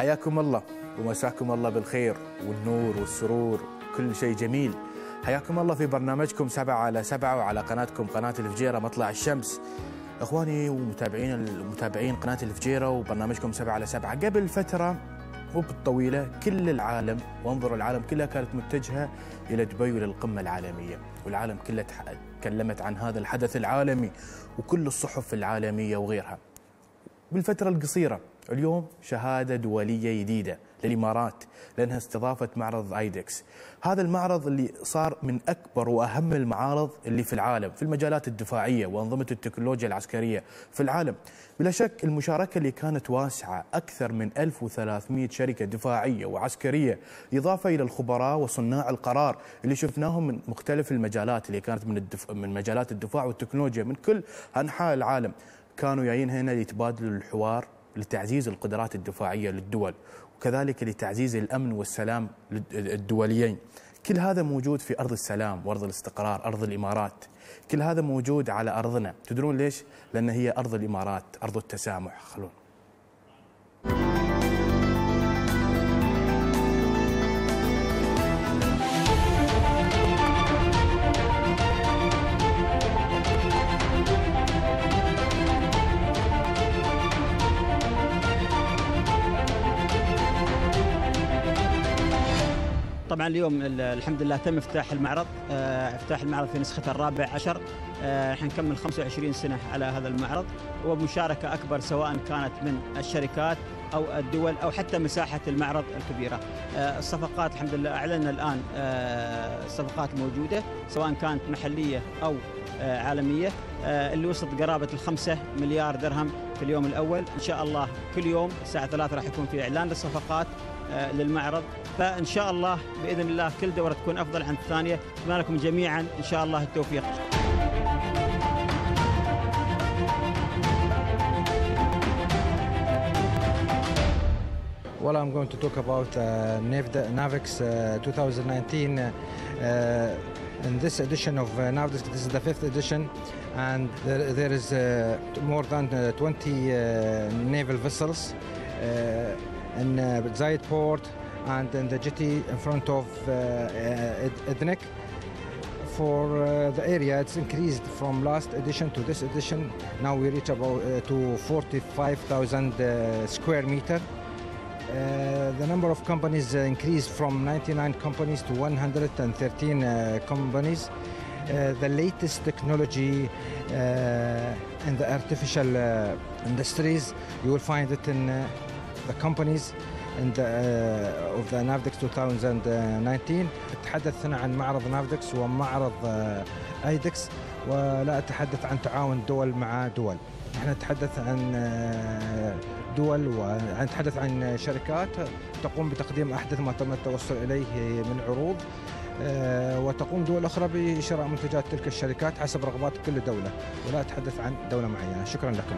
حياكم الله ومساكم الله بالخير والنور والسرور، كل شيء جميل. حياكم الله في برنامجكم 7 على 7 وعلى قناتكم قناة الفجيرة مطلع الشمس. اخواني ومتابعين قناة الفجيرة وبرنامجكم 7 على 7، قبل فترة مو بالطويلة كل العالم وانظر العالم كلها كانت متجهة إلى دبي وللقمة العالمية، والعالم كلها تكلمت عن هذا الحدث العالمي وكل الصحف العالمية وغيرها. بالفترة القصيرة اليوم شهادة دولية جديدة للإمارات لأنها استضافت معرض ايدكس. هذا المعرض اللي صار من أكبر وأهم المعارض اللي في العالم في المجالات الدفاعية وأنظمة التكنولوجيا العسكرية في العالم. بلا شك المشاركة اللي كانت واسعة، أكثر من 1300 شركة دفاعية وعسكرية، إضافة إلى الخبراء وصناع القرار اللي شفناهم من مختلف المجالات اللي كانت من مجالات الدفاع والتكنولوجيا من كل أنحاء العالم، كانوا جايين هنا ليتبادلوا الحوار لتعزيز القدرات الدفاعية للدول وكذلك لتعزيز الأمن والسلام الدوليين. كل هذا موجود في أرض السلام وأرض الاستقرار، أرض الإمارات. كل هذا موجود على أرضنا. تدرون ليش؟ لأن هي أرض الإمارات، أرض التسامح. خلون طبعا اليوم الحمد لله تم افتتاح المعرض، في نسخته الرابع عشر. حنكمل 25 سنة على هذا المعرض، ومشاركة أكبر سواء كانت من الشركات أو الدول أو حتى مساحة المعرض الكبيرة. الصفقات الحمد لله أعلنا الآن صفقات موجودة سواء كانت محلية أو عالمية، اللي وصلت قرابة 5 مليار درهم في اليوم الأول. إن شاء الله كل يوم الساعة 3 راح يكون في إعلان للصفقات للمعرض، فإن شاء الله بإذن الله كل دورة تكون أفضل عن الثانية. أتمنى لكم جميعا إن شاء الله التوفيق. Well, I'm going to talk about NAVDEX 2019. In this edition of NAVDEX, this is the 5th edition, and there is more than 20 naval vessels in Zayed Port and in the jetty in front of Ednik. For the area, it's increased from last edition to this edition. Now we reach about to 45,000 square meter. The number of companies increased from 99 companies to 113 companies. The latest technology in the artificial industries, you will find it in the companies of the NAVDEX 2019. أتحدث هنا عن معرض NAVDEX ومعرض ايدكس، ولا أتحدث عن تعاون دول مع دول. نحن نتحدث عن دول ونتحدث عن شركات تقوم بتقديم أحدث ما تم التوصل إليه من عروض، وتقوم دول أخرى بشراء منتجات تلك الشركات حسب رغبات كل دولة، ولا أتحدث عن دولة معينة. شكرا لكم.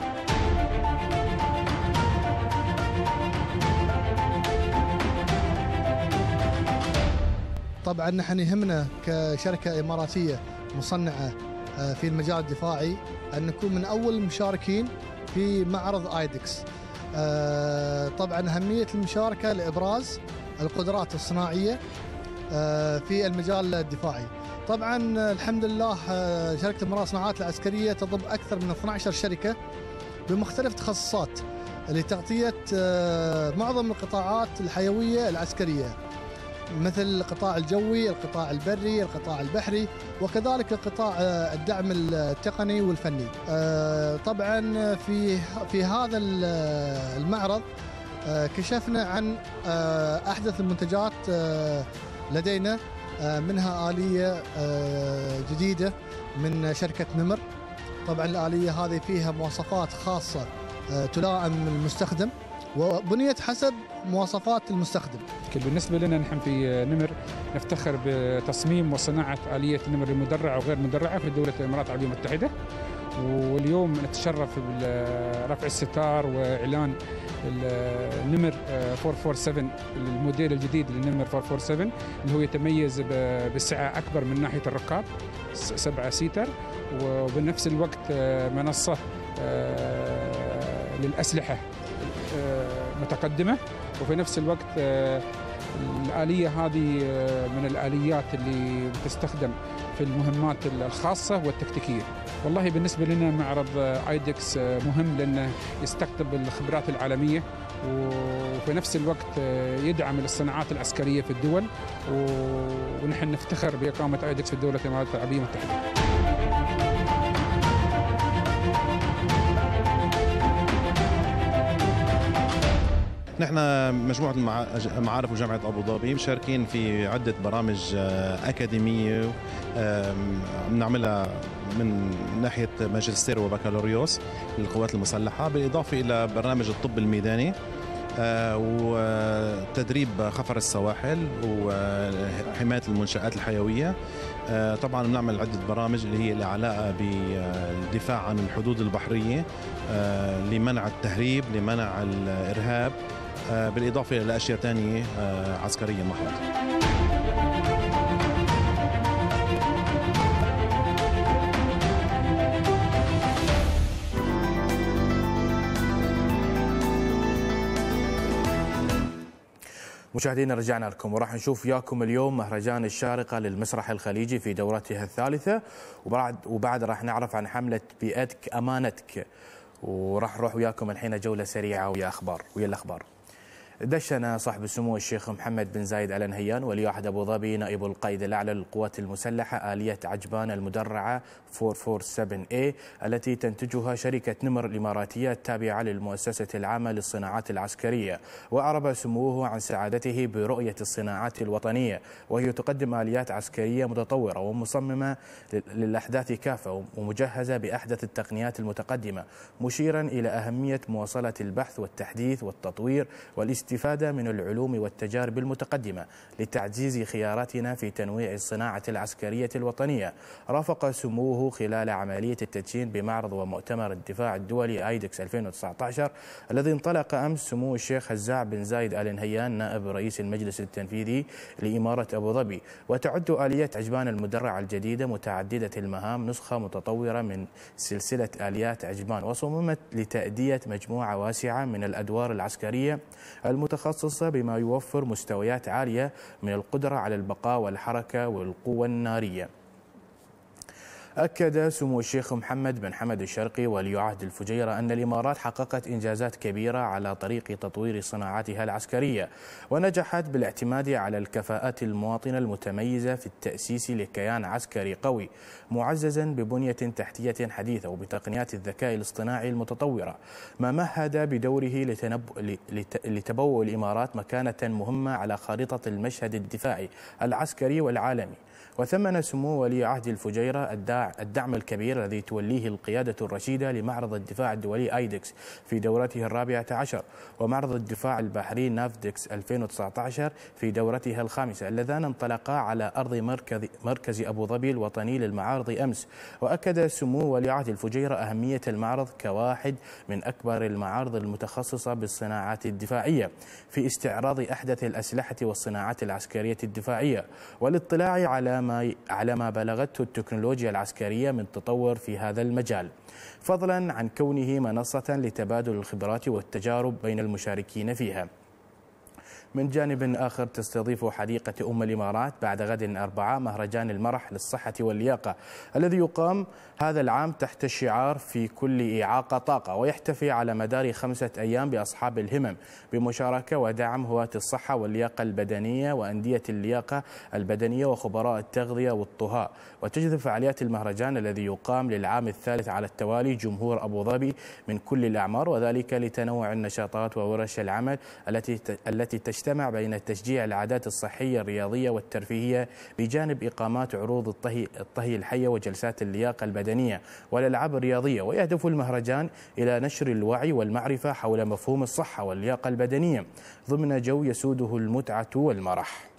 طبعا نحن يهمنا كشركة إماراتية مصنعة في المجال الدفاعي أن نكون من أول المشاركين في معرض ايدكس. طبعا أهمية المشاركة لإبراز القدرات الصناعية في المجال الدفاعي. طبعا الحمد لله شركة إمارات الصناعات العسكرية تضم أكثر من 12 شركة بمختلف تخصصات لتغطية معظم القطاعات الحيوية العسكرية، مثل القطاع الجوي، القطاع البري، القطاع البحري، وكذلك القطاع الدعم التقني والفني. طبعا في هذا المعرض كشفنا عن أحدث المنتجات لدينا، منها آلية جديدة من شركة نمر. طبعا الآلية هذه فيها مواصفات خاصة تلائم المستخدم وبنيت حسب مواصفات المستخدم. بالنسبة لنا نحن في نمر نفتخر بتصميم وصناعة آلية النمر المدرعة وغير مدرعة في دولة الإمارات العربية المتحدة، واليوم نتشرف برفع الستار وإعلان النمر 447 الموديل الجديد للنمر 447 اللي هو يتميز بسعة أكبر من ناحية الركاب 7 سيتر، وبنفس الوقت منصة للأسلحة متقدمة وفي نفس الوقت الآلية هذه من الآليات اللي بتستخدم في المهمات الخاصة والتكتيكية. والله بالنسبة لنا معرض ايدكس مهم لأنه يستقطب الخبرات العالمية وفي نفس الوقت يدعم الصناعات العسكرية في الدول، ونحن نفتخر بإقامة ايدكس في الدولة الإمارات العربية المتحدة. نحن مجموعة المعارف وجامعة أبو ظبي مشاركين في عدة برامج أكاديمية بنعملها من ناحية ماجستير وبكالوريوس للقوات المسلحة، بالإضافة إلى برنامج الطب الميداني وتدريب خفر السواحل وحماية المنشآت الحيوية. طبعا بنعمل عدة برامج اللي هي العلاقة بالدفاع عن الحدود البحرية، لمنع التهريب، لمنع الإرهاب، بالإضافة إلى أشياء تانية عسكرية محضة. مشاهدينا رجعنا لكم وراح نشوف وياكم اليوم مهرجان الشارقة للمسرح الخليجي في دورتها الثالثة، وبعد راح نعرف عن حملة بيئتك أمانتك، وراح نروح وياكم الحين جولة سريعة ويا الأخبار. دشن صاحب السمو الشيخ محمد بن زايد آل نهيان ولي عهد أبو ظبي نائب القائد الأعلى للقوات المسلحة آلية عجبان المدرعة 447A التي تنتجها شركة نمر الإماراتية التابعة للمؤسسة العامة للصناعات العسكرية. وأعرب سموه عن سعادته برؤية الصناعات الوطنية وهي تقدم آليات عسكرية متطورة ومصممة للأحداث كافة ومجهزة بأحدث التقنيات المتقدمة، مشيرا إلى أهمية مواصلة البحث والتحديث والتطوير والاستفادة من العلوم والتجارب المتقدمة لتعزيز خياراتنا في تنويع الصناعة العسكرية الوطنية. رافق سموه خلال عملية التدشين بمعرض ومؤتمر الدفاع الدولي ايدكس 2019 الذي انطلق أمس سمو الشيخ هزاع بن زايد آل نهيان نائب رئيس المجلس التنفيذي لإمارة أبو ظبي. وتعد آلية عجبان المدرعة الجديدة متعددة المهام نسخة متطورة من سلسلة آليات عجبان، وصممت لتأدية مجموعة واسعة من الأدوار العسكرية المتخصصة بما يوفر مستويات عالية من القدرة على البقاء والحركة والقوة النارية. أكد سمو الشيخ محمد بن حمد الشرقي ولي عهد الفجيرة أن الإمارات حققت إنجازات كبيرة على طريق تطوير صناعاتها العسكرية، ونجحت بالاعتماد على الكفاءات المواطنة المتميزة في التأسيس لكيان عسكري قوي معززا ببنية تحتية حديثة وبتقنيات الذكاء الاصطناعي المتطورة، ما مهد بدوره لتبوء الإمارات مكانة مهمة على خارطة المشهد الدفاعي العسكري والعالمي. وثمن سمو ولي عهد الفجيرة الدعم الكبير الذي توليه القيادة الرشيدة لمعرض الدفاع الدولي ايدكس في دورته 14 ومعرض الدفاع البحري نافدكس 2019 في دورتها 5 اللذان انطلقا على أرض مركز أبو ظبي الوطني للمعارض أمس. وأكد سمو ولي عهد الفجيرة أهمية المعرض كواحد من أكبر المعارض المتخصصة بالصناعات الدفاعية في استعراض أحدث الأسلحة والصناعات العسكرية الدفاعية والاطلاع على ما بلغته التكنولوجيا العسكرية من تطور في هذا المجال، فضلا عن كونه منصة لتبادل الخبرات والتجارب بين المشاركين فيها. من جانب آخر تستضيف حديقة أم الإمارات بعد غد الأربعاء مهرجان المرح للصحة واللياقة الذي يقام هذا العام تحت الشعار في كل إعاقة طاقة، ويحتفي على مدار 5 أيام بأصحاب الهمم بمشاركة ودعم هواة الصحة واللياقة البدنية وأندية اللياقة البدنية وخبراء التغذية والطهاء. وتجذب فعاليات المهرجان الذي يقام للعام الثالث على التوالي جمهور أبو ظبي من كل الأعمار، وذلك لتنوع النشاطات وورش العمل التي تجتمع بين تشجيع العادات الصحية الرياضية والترفيهية بجانب إقامات عروض الطهي الحية وجلسات اللياقة البدنية والألعاب الرياضية. ويهدف المهرجان إلى نشر الوعي والمعرفة حول مفهوم الصحة واللياقة البدنية ضمن جو يسوده المتعة والمرح.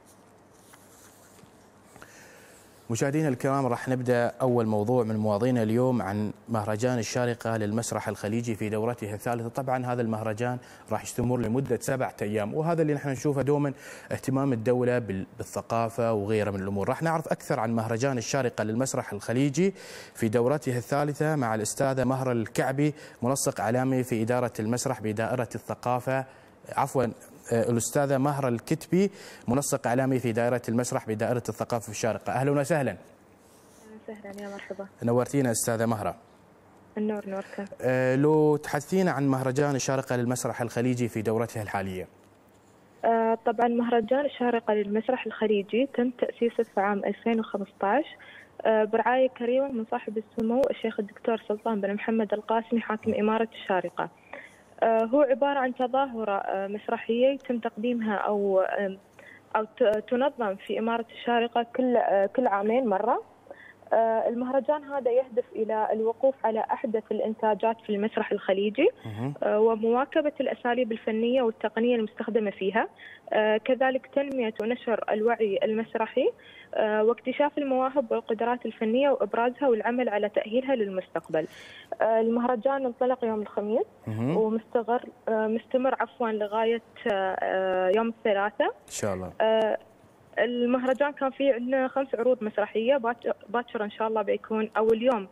مشاهدينا الكرام، راح نبدأ أول موضوع من مواضيعنا اليوم عن مهرجان الشارقة للمسرح الخليجي في دورته الثالثة. طبعا هذا المهرجان راح يستمر لمدة 7 أيام، وهذا اللي نحن نشوفه دوما اهتمام الدولة بالثقافة وغيرها من الأمور. راح نعرف أكثر عن مهرجان الشارقة للمسرح الخليجي في دورته الثالثة مع الأستاذة مهرة الكعبي، منسق إعلامي في إدارة المسرح بدائرة الثقافة، الأستاذة مهرة الكتبي، منسق إعلامي في دائرة المسرح بدائرة الثقافة في الشارقة. أهلا وسهلا. أهلا يا مرحبا. نورتينا أستاذة مهرة. النور نورك. لو تحدثينا عن مهرجان الشارقة للمسرح الخليجي في دورتها الحالية. طبعا مهرجان الشارقة للمسرح الخليجي تم تأسيسه في عام 2015 برعاية كريمة من صاحب السمو الشيخ الدكتور سلطان بن محمد القاسمي حاكم إمارة الشارقة. هو عبارة عن تظاهرة مسرحية يتم تقديمها أو تنظم في إمارة الشارقة كل عامين مرة. المهرجان هذا يهدف إلى الوقوف على أحدث الإنتاجات في المسرح الخليجي ومواكبة الأساليب الفنية والتقنية المستخدمة فيها، كذلك تنمية ونشر الوعي المسرحي واكتشاف المواهب والقدرات الفنية وإبرازها والعمل على تأهيلها للمستقبل. المهرجان انطلق يوم الخميس ومستمر لغاية يوم الثلاثاء إن شاء الله. المهرجان كان فيه عندنا 5 عروض مسرحية. باكر إن شاء الله بيكون أول يوم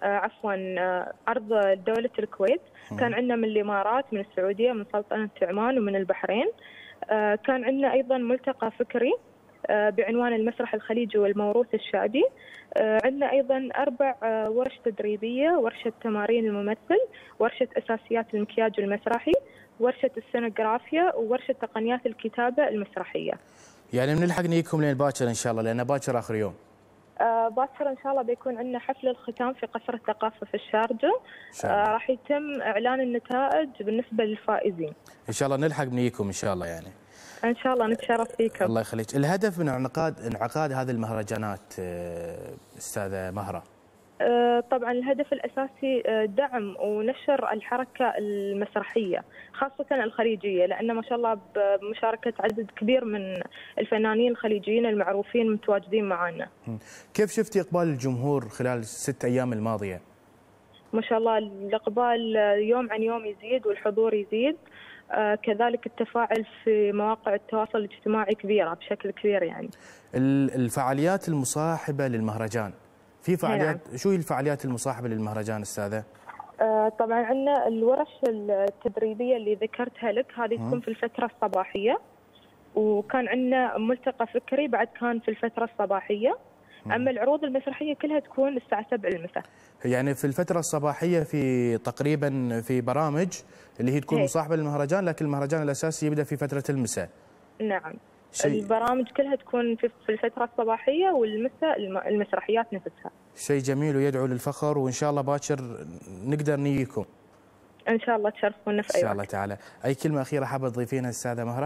عرض دولة الكويت، كان عندنا من الإمارات، من السعودية، من سلطنة عمان ومن البحرين. كان عندنا أيضا ملتقى فكري بعنوان المسرح الخليجي والموروث الشعبي. عندنا أيضا 4 ورش تدريبية: ورشة تمارين الممثل، ورشة أساسيات المكياج المسرحي، ورشة السينوغرافيا، وورشة تقنيات الكتابة المسرحية. يعني بنلحق نجيكم لين باكر ان شاء الله، لان باكر اخر يوم. باكر ان شاء الله بيكون عندنا حفل الختام في قصر الثقافه في الشارقة. راح يتم اعلان النتائج بالنسبه للفائزين. ان شاء الله نلحق نجيكم ان شاء الله يعني. ان شاء الله نتشرف فيكم. الله يخليك. الهدف من انعقاد هذه المهرجانات استاذه مهره؟ طبعا الهدف الأساسي دعم ونشر الحركة المسرحية خاصة الخليجية، لأن ما شاء الله بمشاركة عدد كبير من الفنانين الخليجيين المعروفين متواجدين معنا. كيف شفتي إقبال الجمهور خلال 6 أيام الماضية؟ ما شاء الله الإقبال يوم عن يوم يزيد والحضور يزيد، كذلك التفاعل في مواقع التواصل الاجتماعي كبيرة بشكل كبير. يعني الفعاليات المصاحبة للمهرجان، في فعاليات شو هي الفعاليات المصاحبة للمهرجان استاذة؟ طبعا عندنا الورش التدريبية اللي ذكرتها لك، هذه تكون في الفترة الصباحية، وكان عندنا ملتقى فكري بعد كان في الفترة الصباحية. أما العروض المسرحية كلها تكون الساعة 7 المساء. يعني في الفترة الصباحية في تقريبا في برامج اللي هي تكون مصاحبة للمهرجان، لكن المهرجان الأساسي يبدأ في فترة المساء. نعم. البرامج كلها تكون في الفترة الصباحية، والمساء المسرحيات نفسها. شيء جميل ويدعو للفخر، وإن شاء الله باكر نقدر نجيكم. إن شاء الله تشرفونا في أي وقت. إن شاء الله تعالى. أي كلمة أخيرة حابة تضيفينها أستاذة مهرة؟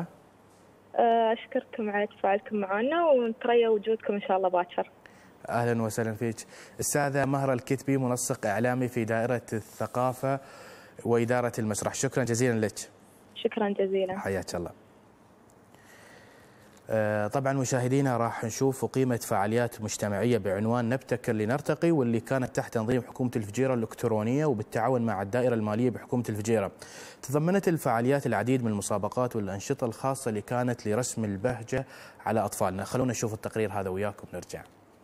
أشكركم على تفاعلكم معنا ونتريا وجودكم إن شاء الله باكر. أهلا وسهلا فيك. أستاذة مهرة الكتبي، منسق إعلامي في دائرة الثقافة وإدارة المسرح، شكرا جزيلا لك. شكرا جزيلا. حياك الله. طبعا مشاهدينا راح نشوف قيمة فعاليات مجتمعية بعنوان نبتكر لنرتقي، واللي كانت تحت تنظيم حكومة الفجيرة الإلكترونية وبالتعاون مع الدائرة المالية بحكومة الفجيرة. تضمنت الفعاليات العديد من المسابقات والأنشطة الخاصة اللي كانت لرسم البهجة على أطفالنا. خلونا نشوف التقرير هذا وياكم نرجع.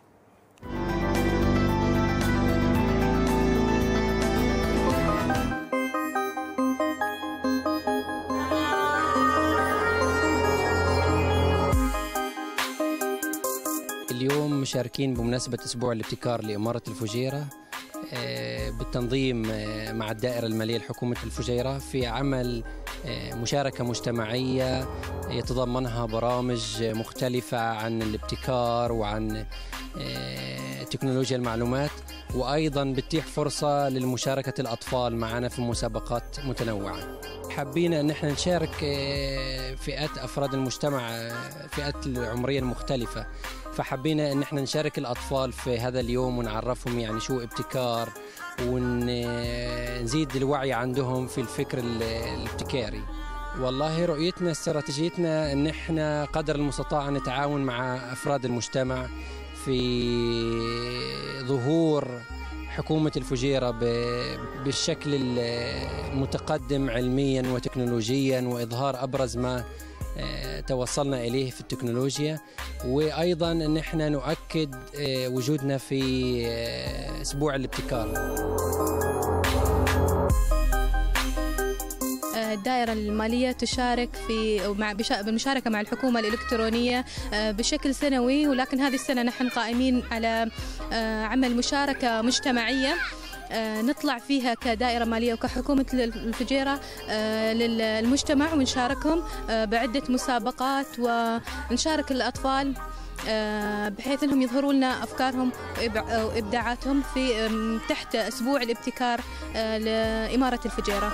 اليوم مشاركين بمناسبة أسبوع الابتكار لإمارة الفجيرة بالتنظيم مع الدائرة المالية لحكومة الفجيرة في عمل مشاركة مجتمعية يتضمنها برامج مختلفة عن الابتكار وعن تكنولوجيا المعلومات، وأيضا بتتيح فرصة للمشاركة الأطفال معنا في مسابقات متنوعة. حابين أن احنا نشارك فئات أفراد المجتمع، فئات العمرية المختلفة، فحبينا ان احنا نشارك الاطفال في هذا اليوم ونعرفهم يعني شو ابتكار، ونزيد الوعي عندهم في الفكر الابتكاري. والله رؤيتنا استراتيجيتنا ان احنا قدر المستطاع نتعاون مع افراد المجتمع في ظهور حكومة الفجيرة بالشكل المتقدم علميا وتكنولوجيا، وإظهار أبرز ما توصلنا إليه في التكنولوجيا، وأيضا أن احنا نؤكد وجودنا في أسبوع الابتكار. الدائرة المالية تشارك بالمشاركة مع الحكومة الإلكترونية بشكل سنوي، ولكن هذه السنة نحن قائمين على عمل مشاركة مجتمعية نطلع فيها كدائرة مالية وكحكومة الفجيرة للمجتمع، ونشاركهم بعدة مسابقات، ونشارك الأطفال بحيث أنهم يظهروا لنا أفكارهم وإبداعاتهم في تحت أسبوع الابتكار لإمارة الفجيرة.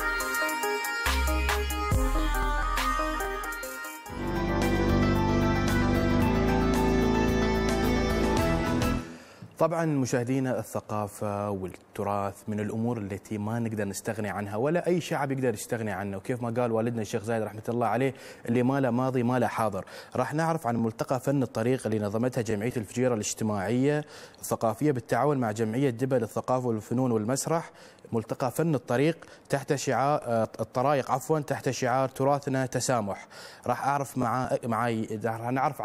طبعا مشاهدينا، الثقافة والتراث من الأمور التي ما نقدر نستغني عنها، ولا أي شعب يقدر يستغني عنه، وكيف ما قال والدنا الشيخ زايد رحمة الله عليه، اللي ما له ماضي ما له حاضر. راح نعرف عن ملتقى فن الطريق اللي نظمتها جمعية الفجيرة الاجتماعية الثقافية بالتعاون مع جمعية دبا للثقافة والفنون والمسرح. ملتقى فن الطريق تحت شعار الطرائق عفوا تحت شعار تراثنا تسامح. راح اعرف معاي نعرف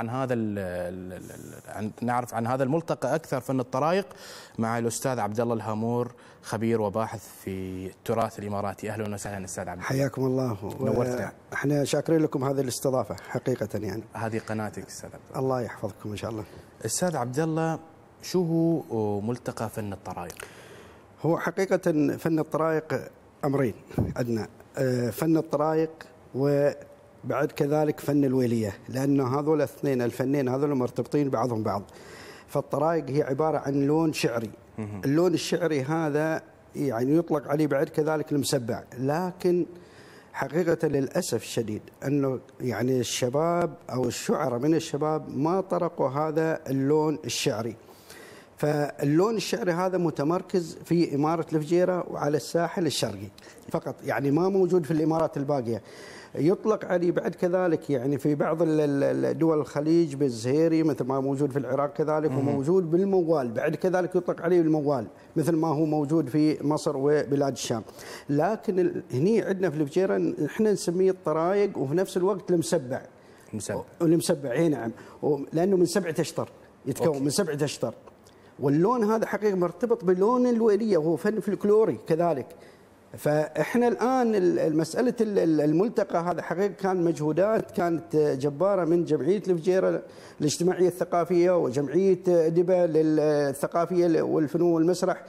عن هذا الملتقى اكثر، فن الطرائق، مع الاستاذ عبد الله الهامور، خبير وباحث في التراث الاماراتي. اهلا وسهلا استاذ عبد الله. حياكم الله. نورتنا. احنا شاكرين لكم هذه الاستضافه حقيقه. يعني هذه قناتك استاذ عبد الله. الله يحفظكم ان شاء الله. استاذ عبد الله، شو هو ملتقى فن الطرائق؟ هو حقيقة فن الطرائق أمرين عندنا، فن الطرائق وبعد كذلك فن الويلية، لأنه هذول الاثنين الفنين هذول مرتبطين بعضهم بعض. فالطرائق هي عبارة عن لون شعري، اللون الشعري هذا يعني يطلق عليه بعد كذلك المسبع، لكن حقيقة للأسف الشديد أنه يعني الشباب أو الشعراء من الشباب ما طرقوا هذا اللون الشعري. فاللون الشعري هذا متمركز في إمارة الفجيرة وعلى الساحل الشرقي فقط، يعني ما موجود في الإمارات الباقية. يطلق عليه بعد كذلك يعني في بعض دول الخليج بالزهيري، مثل ما موجود في العراق كذلك، وموجود بالموال بعد كذلك يطلق عليه الموال، مثل ما هو موجود في مصر وبلاد الشام. لكن هني عندنا في الفجيرة احنا نسميه الطرايق، وفي نفس الوقت المسبع. المسبع اي نعم، لأنه من 7 أشطر يتكون، من 7 أشطر. واللون هذا حقيقة مرتبط بلون الويلية، وهو فن فلكلوري كذلك. فإحنا الآن مسألة الملتقى هذا حقيقة كان مجهودات كانت جبارة من جمعية الفجيرة الاجتماعية الثقافية وجمعية دبا للثقافية والفنون والمسرح،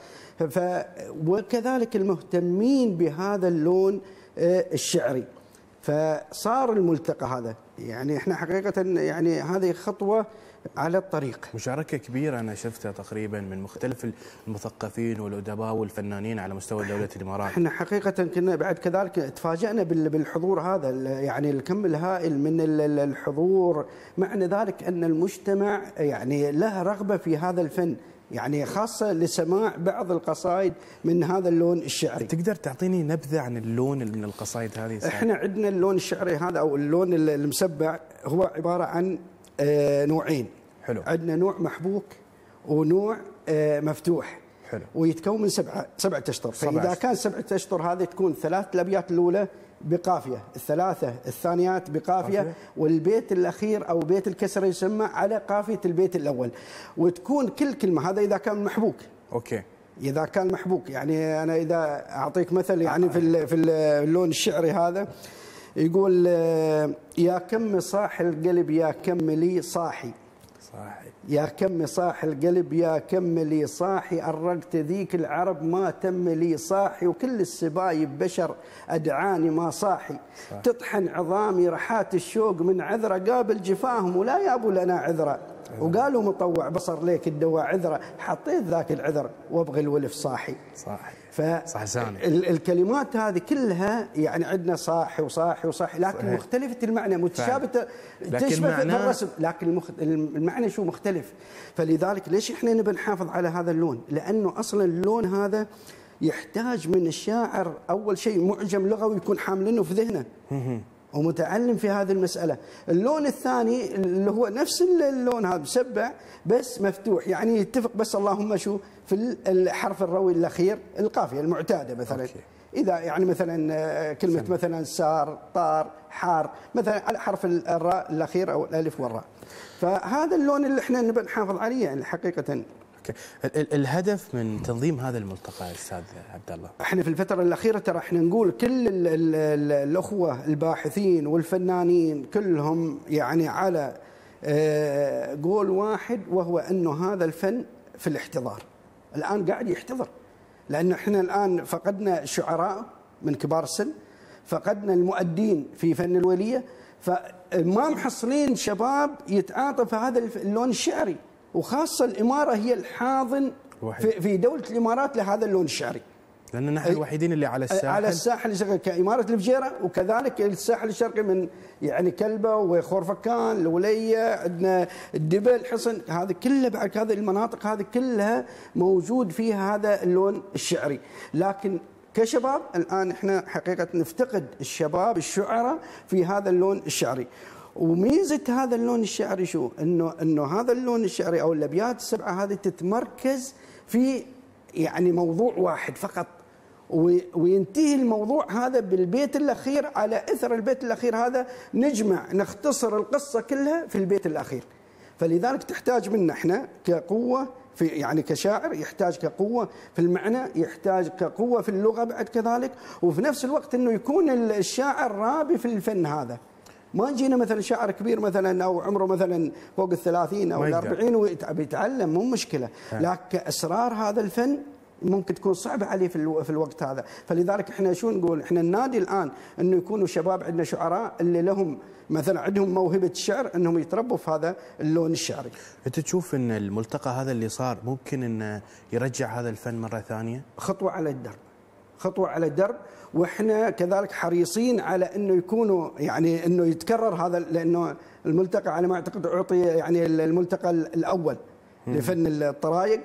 وكذلك المهتمين بهذا اللون الشعري. فصار الملتقى هذا يعني احنا حقيقة يعني هذه خطوة على الطريق. مشاركة كبيرة أنا شفتها تقريبا من مختلف المثقفين والأدباء والفنانين على مستوى دولة الإمارات. احنا حقيقة كنا بعد كذلك تفاجأنا بالحضور هذا، يعني الكم الهائل من الحضور، معنى ذلك أن المجتمع يعني له رغبة في هذا الفن، يعني خاصة لسماع بعض القصائد من هذا اللون الشعري. تقدر تعطيني نبذة عن اللون من القصائد هذه؟ احنا عندنا اللون الشعري هذا أو اللون المسبع هو عبارة عن نوعين. حلو. عندنا نوع محبوك ونوع مفتوح. حلو. ويتكون من 7 أشطر. فإذا كان 7 أشطر هذه تكون 3 الأبيات الأولى بقافية، الثلاثة الثانيات بقافية، والبيت الأخير أو بيت الكسرة يسمى على قافية البيت الأول، وتكون كل كلمة، هذا إذا كان محبوك. أوكي. إذا كان محبوك، يعني أنا إذا أعطيك مثل يعني في اللون الشعري هذا يقول: يا كم صاح القلب يا كم لي صاحي، يا كم صاح القلب يا كم لي صاحي، أرقت ذيك العرب ما تم لي صاحي، وكل السبايب بشر أدعاني ما صاحي، تطحن عظامي رحات الشوق من عذرة، قابل جفاهم ولا يابوا لنا عذرة، وقالوا مطوع بصر ليك الدواء عذرة، حطيت ذاك العذر وابغي الولف صاحي. فالكلمات هذه كلها يعني عندنا صاحي وصاحي وصاحي، لكن مختلفة المعنى، متشابهة تشبه في الرسم، لكن المعنى شو مختلف. فلذلك ليش احنا نبي نحافظ على هذا اللون؟ لأنه أصلا اللون هذا يحتاج من الشاعر أول شيء معجم لغوي يكون حاملينه في ذهنه ومتعلم في هذه المسألة. اللون الثاني اللي هو نفس اللون هذا مسبع بس مفتوح، يعني يتفق بس اللهم شو في الحرف الروي الأخير، القافية المعتادة مثلا. أوكي. إذا يعني مثلا كلمة مثلا سار طار حار مثلا على حرف الراء الأخير أو الألف والراء. فهذا اللون اللي احنا نبي نحافظ عليه يعني حقيقة. الهدف من تنظيم هذا الملتقى استاذ عبد الله؟ احنا في الفتره الاخيره ترى احنا نقول كل الاخوه الباحثين والفنانين كلهم يعني على قول واحد، وهو انه هذا الفن في الاحتضار. الان قاعد يحتضر، لان احنا الان فقدنا الشعراء من كبار السن، فقدنا المؤدين في فن الوليه، فما محصلين شباب يتعاطف هذا اللون الشعري، وخاصه الاماره هي الحاضن في دوله الامارات لهذا اللون الشعري، لان نحن الوحيدين اللي على الساحل كاماره الفجيره، وكذلك الساحل الشرقي من يعني كلبه وخورفكان الوليه، عندنا الدبل حصن، هذه كلها بعد هذه المناطق هذه كلها موجود فيها هذا اللون الشعري. لكن كشباب الان احنا حقيقه نفتقد الشباب الشعراء في هذا اللون الشعري. وميزه هذا اللون الشعري شو؟ انه هذا اللون الشعري او الابيات السبعه هذه تتمركز في يعني موضوع واحد فقط، وينتهي الموضوع هذا بالبيت الاخير. على اثر البيت الاخير هذا نختصر القصه كلها في البيت الاخير. فلذلك تحتاج منا احنا كقوه في يعني كشاعر، يحتاج كقوه في المعنى، يحتاج كقوه في اللغه بعد كذلك، وفي نفس الوقت انه يكون الشاعر رابي في الفن هذا. ما يجينا مثلا شاعر كبير مثلا او عمره مثلا فوق ال30 او ال40 ويتعلم، مو مشكله، لكن اسرار هذا الفن ممكن تكون صعبه عليه في الوقت هذا. فلذلك احنا شو نقول؟ احنا النادي الان انه يكونوا شباب، عندنا شعراء اللي لهم مثلا عندهم موهبه الشعر، انهم يتربوا في هذا اللون الشعري. انت تشوف ان الملتقى هذا اللي صار ممكن انه يرجع هذا الفن مره ثانيه؟ خطوه على الدرب، خطوه على الدرب، واحنا كذلك حريصين على انه يكونوا يعني انه يتكرر هذا، لانه الملتقى على ما اعتقد اعطي يعني الملتقى الاول لفن الطرايق،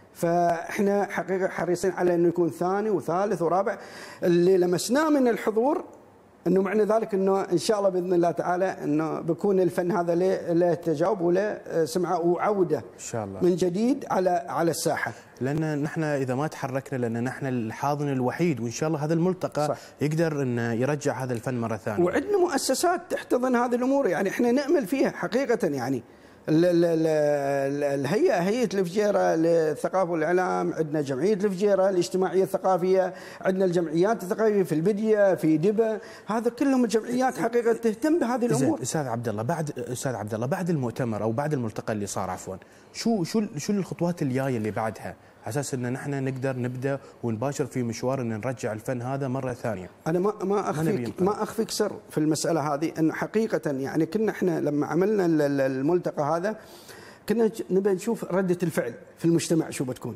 فاحنا حقيقه حريصين على انه يكون ثاني وثالث ورابع. اللي لمسناه من الحضور انه معنى ذلك انه ان شاء الله باذن الله تعالى انه بيكون الفن هذا له تجاوب وله سمعه وعوده ان شاء الله من جديد على الساحه. لان نحن اذا ما تحركنا، لان نحن الحاضن الوحيد، وان شاء الله هذا الملتقى صح يقدر انه يرجع هذا الفن مره ثانيه. وعندنا مؤسسات تحتضن هذه الامور، يعني احنا نامل فيها حقيقه. يعني هيئة الفجيرة للثقافة والإعلام، عندنا جمعية الفجيرة الاجتماعية الثقافية، عندنا الجمعيات الثقافية في البدية في دبا، هذا كلهم الجمعيات حقيقة تهتم بهذه الأمور. أستاذ عبد الله بعد المؤتمر أو بعد الملتقى اللي صار عفوا، شو الخطوات الجاية اللي بعدها على اساس ان نحن نقدر نبدا ونباشر في مشوار ان نرجع الفن هذا مره ثانيه؟ انا ما اخفيك سر في المساله هذه، انه حقيقه يعني كنا احنا لما عملنا الملتقى هذا كنا نبي نشوف رده الفعل في المجتمع شو بتكون.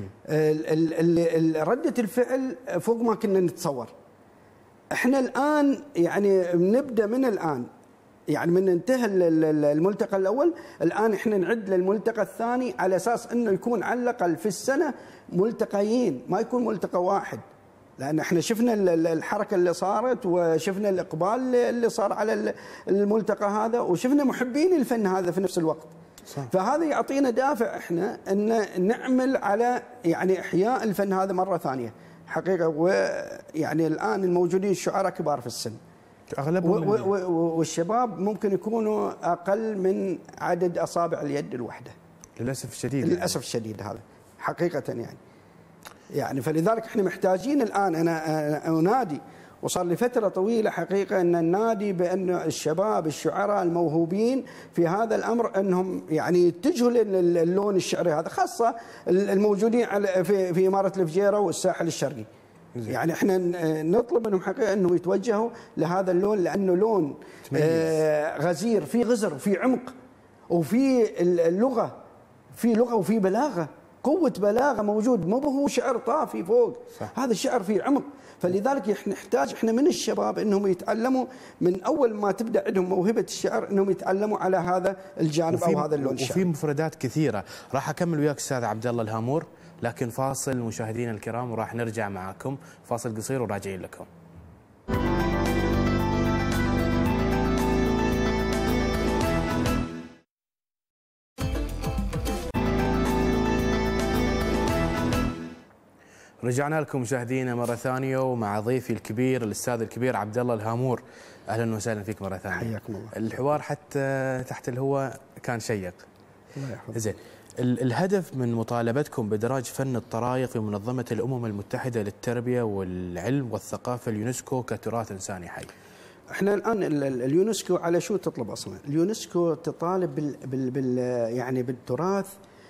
رده الفعل فوق ما كنا نتصور. احنا الان يعني نبدا من الان، يعني من انتهى الملتقى الاول الان احنا نعد للملتقى الثاني على اساس انه يكون على الاقل في السنه ملتقيين، ما يكون ملتقى واحد، لان احنا شفنا الحركه اللي صارت وشفنا الاقبال اللي صار على الملتقى هذا، وشفنا محبين الفن هذا في نفس الوقت. صح. فهذا يعطينا دافع احنا ان نعمل على يعني احياء الفن هذا مره ثانيه حقيقه. ويعني الان الموجودين الشعراء كبار في السن اغلبهم والشباب ممكن يكونوا اقل من عدد اصابع اليد الواحده للاسف الشديد. للاسف الشديد هذا حقيقه يعني فلذلك احنا محتاجين الان، انا انادي وصار لي فتره طويله حقيقه ان النادي بان الشباب الشعراء الموهوبين في هذا الامر انهم يعني يتجهوا للون الشعري هذا، خاصه الموجودين في اماره الفجيره والساحل الشرقي. يعني احنا نطلب منهم حقيقه انهم يتوجهوا لهذا اللون، لانه لون غزير، في غزر وفي عمق وفي اللغه، في لغه وفي بلاغه، قوه بلاغه موجود، مو هو شعر طافي فوق. صح. هذا الشعر فيه عمق. فلذلك نحتاج احنا من الشباب انهم يتعلموا من اول ما تبدا عندهم موهبه الشعر انهم يتعلموا على هذا الجانب او هذا اللون الشعري. وفي مفردات كثيره. راح اكمل وياك استاذ عبد الله الهامور، لكن فاصل مشاهدينا الكرام وراح نرجع معكم، فاصل قصير وراجعين لكم. رجعنا لكم مشاهدينا مرة ثانية ومع ضيفي الكبير الأستاذ الكبير عبد الله الهامور. أهلا وسهلا فيك مرة ثانية. حياكم الله. الحوار حتى تحت الهواء كان شيق. الله يحفظك. زين، الهدف من مطالبتكم بإدراج فن الطرايق في منظمة الأمم المتحدة للتربية والعلم والثقافة اليونسكو كتراث إنساني حي. احنا الان اليونسكو على شو تطلب اصلا؟ اليونسكو تطالب يعني بالتراث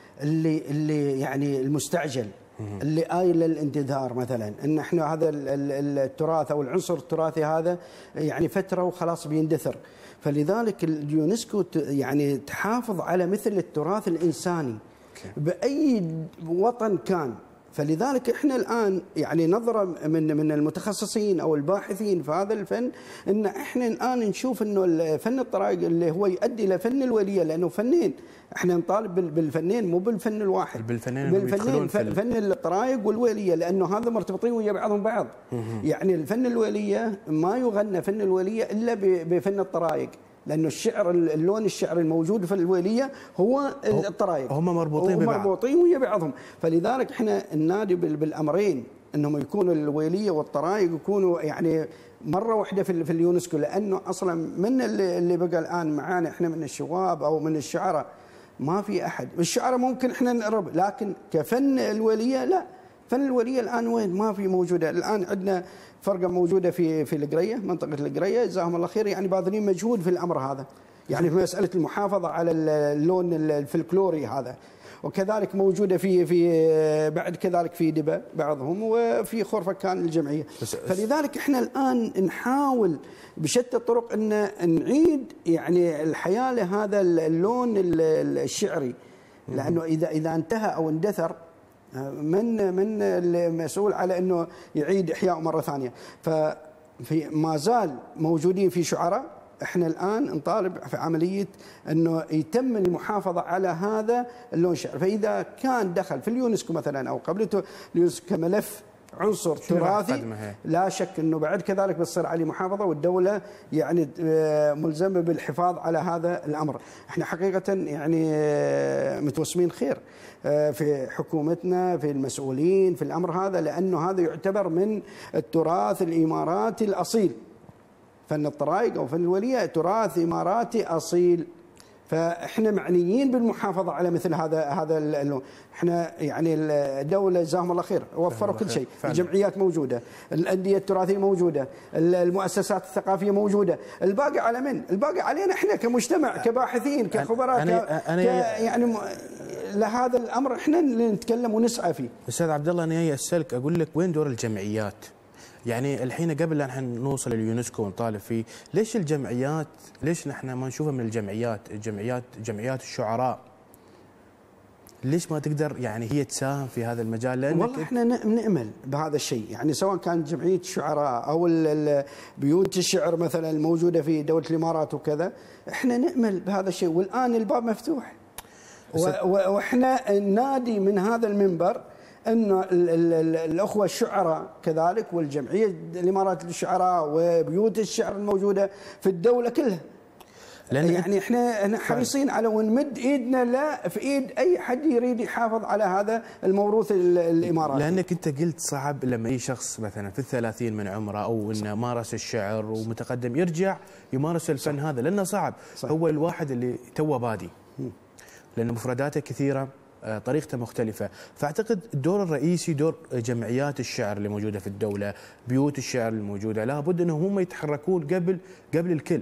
اللي يعني المستعجل، اللي آيل للاندثار، مثلا ان احنا هذا التراث او العنصر التراثي هذا يعني فتره وخلاص بيندثر. فلذلك اليونسكو يعني تحافظ على مثل التراث الانساني باي وطن كان. فلذلك احنا الان يعني نظره من المتخصصين او الباحثين في هذا الفن، ان احنا الان نشوف انه الفن الطرايق اللي هو يؤدي الى فن الوليه، لانه فنين، احنا نطالب بالفنين مو بالفن الواحد، بالفنين فن الطرايق والوليه، لانه هذا مرتبطين ويا بعضهم بعض. يعني الفن الوليه ما يغنى فن الوليه الا بفن الطرايق، لأنه الشعر، اللون الشعري الموجود في الولية هو الطرايق، هم مربوطين ببعض، مربوطين ويا بعضهم. فلذلك احنا ننادي بالأمرين أنهم يكونوا الولية والطرايق يكونوا يعني مرة واحدة في اليونسكو، لأنه أصلا من اللي بقى الآن معانا احنا من الشباب أو من الشعراء ما في أحد. الشعراء ممكن احنا نقرب، لكن كفن الولية لا. فن الولية الآن وين؟ ما في موجودة. الآن عندنا فرقة موجودة في القرية، منطقة القرية، جزاهم الله خير، يعني باذلين مجهود في الأمر هذا، يعني في مسألة المحافظة على اللون الفلكلوري هذا. وكذلك موجودة في بعد كذلك في دبا بعضهم، وفي خرفكان الجمعية. فلذلك احنا الآن نحاول بشتى الطرق ان نعيد يعني الحياة لهذا اللون الشعري، لأنه إذا انتهى أو اندثر من المسؤول على انه يعيد احياء مره ثانيه. ففي ما زال موجودين في شعراء، احنا الان نطالب في عمليه انه يتم المحافظه على هذا اللون الشعري. فاذا كان دخل في اليونسكو مثلا او قبلته اليونسكو كملف عنصر تراثي، لا شك انه بعد كذلك بتصير عليه محافظه، والدوله يعني ملزمه بالحفاظ على هذا الامر. احنا حقيقه يعني متوسمين خير في حكومتنا، في المسؤولين في الامر هذا، لانه هذا يعتبر من التراث الاماراتي الاصيل. فن الطرايق او فن الوليه تراث اماراتي اصيل، فاحنا معنيين بالمحافظه على مثل هذا اللون. احنا يعني الدوله جزاهم الله خير وفروا كل شيء، الجمعيات موجوده، الانديه التراثيه موجوده، المؤسسات الثقافيه موجوده، الباقي على من؟ الباقي علينا احنا كمجتمع، كباحثين، كخبراء، يعني لهذا الامر احنا اللي نتكلم ونسعى فيه. استاذ عبد الله، انا جاي اسالك اقول لك وين دور الجمعيات؟ يعني الحين قبل لا نحن نوصل لليونسكو ونطالب فيه، ليش الجمعيات، ليش نحن ما نشوفها من الجمعيات، جمعيات الشعراء، ليش ما تقدر يعني هي تساهم في هذا المجال؟ لأن والله احنا نأمل بهذا الشيء، يعني سواء كانت جمعية الشعراء أو بيوت الشعر مثلا الموجودة في دولة الإمارات وكذا، احنا نأمل بهذا الشيء، والآن الباب مفتوح. واحنا ننادي من هذا المنبر أن الأخوة الشعراء كذلك، والجمعية الإمارات للشعراء وبيوت الشعر الموجودة في الدولة كلها، يعني احنا حريصين على ونمد ايدنا لا في ايد اي حد يريد يحافظ على هذا الموروث الاماراتي. لانك انت قلت صعب لما اي شخص مثلا في 30 من عمره او انه مارس الشعر ومتقدم يرجع يمارس الفن هذا، لانه صعب. هو الواحد اللي توه بادي، لان مفرداته كثيره، طريقته مختلفة. فأعتقد الدور الرئيسي دور جمعيات الشعر اللي موجودة في الدولة، بيوت الشعر الموجودة، لابد أنهم هم يتحركون قبل الكل.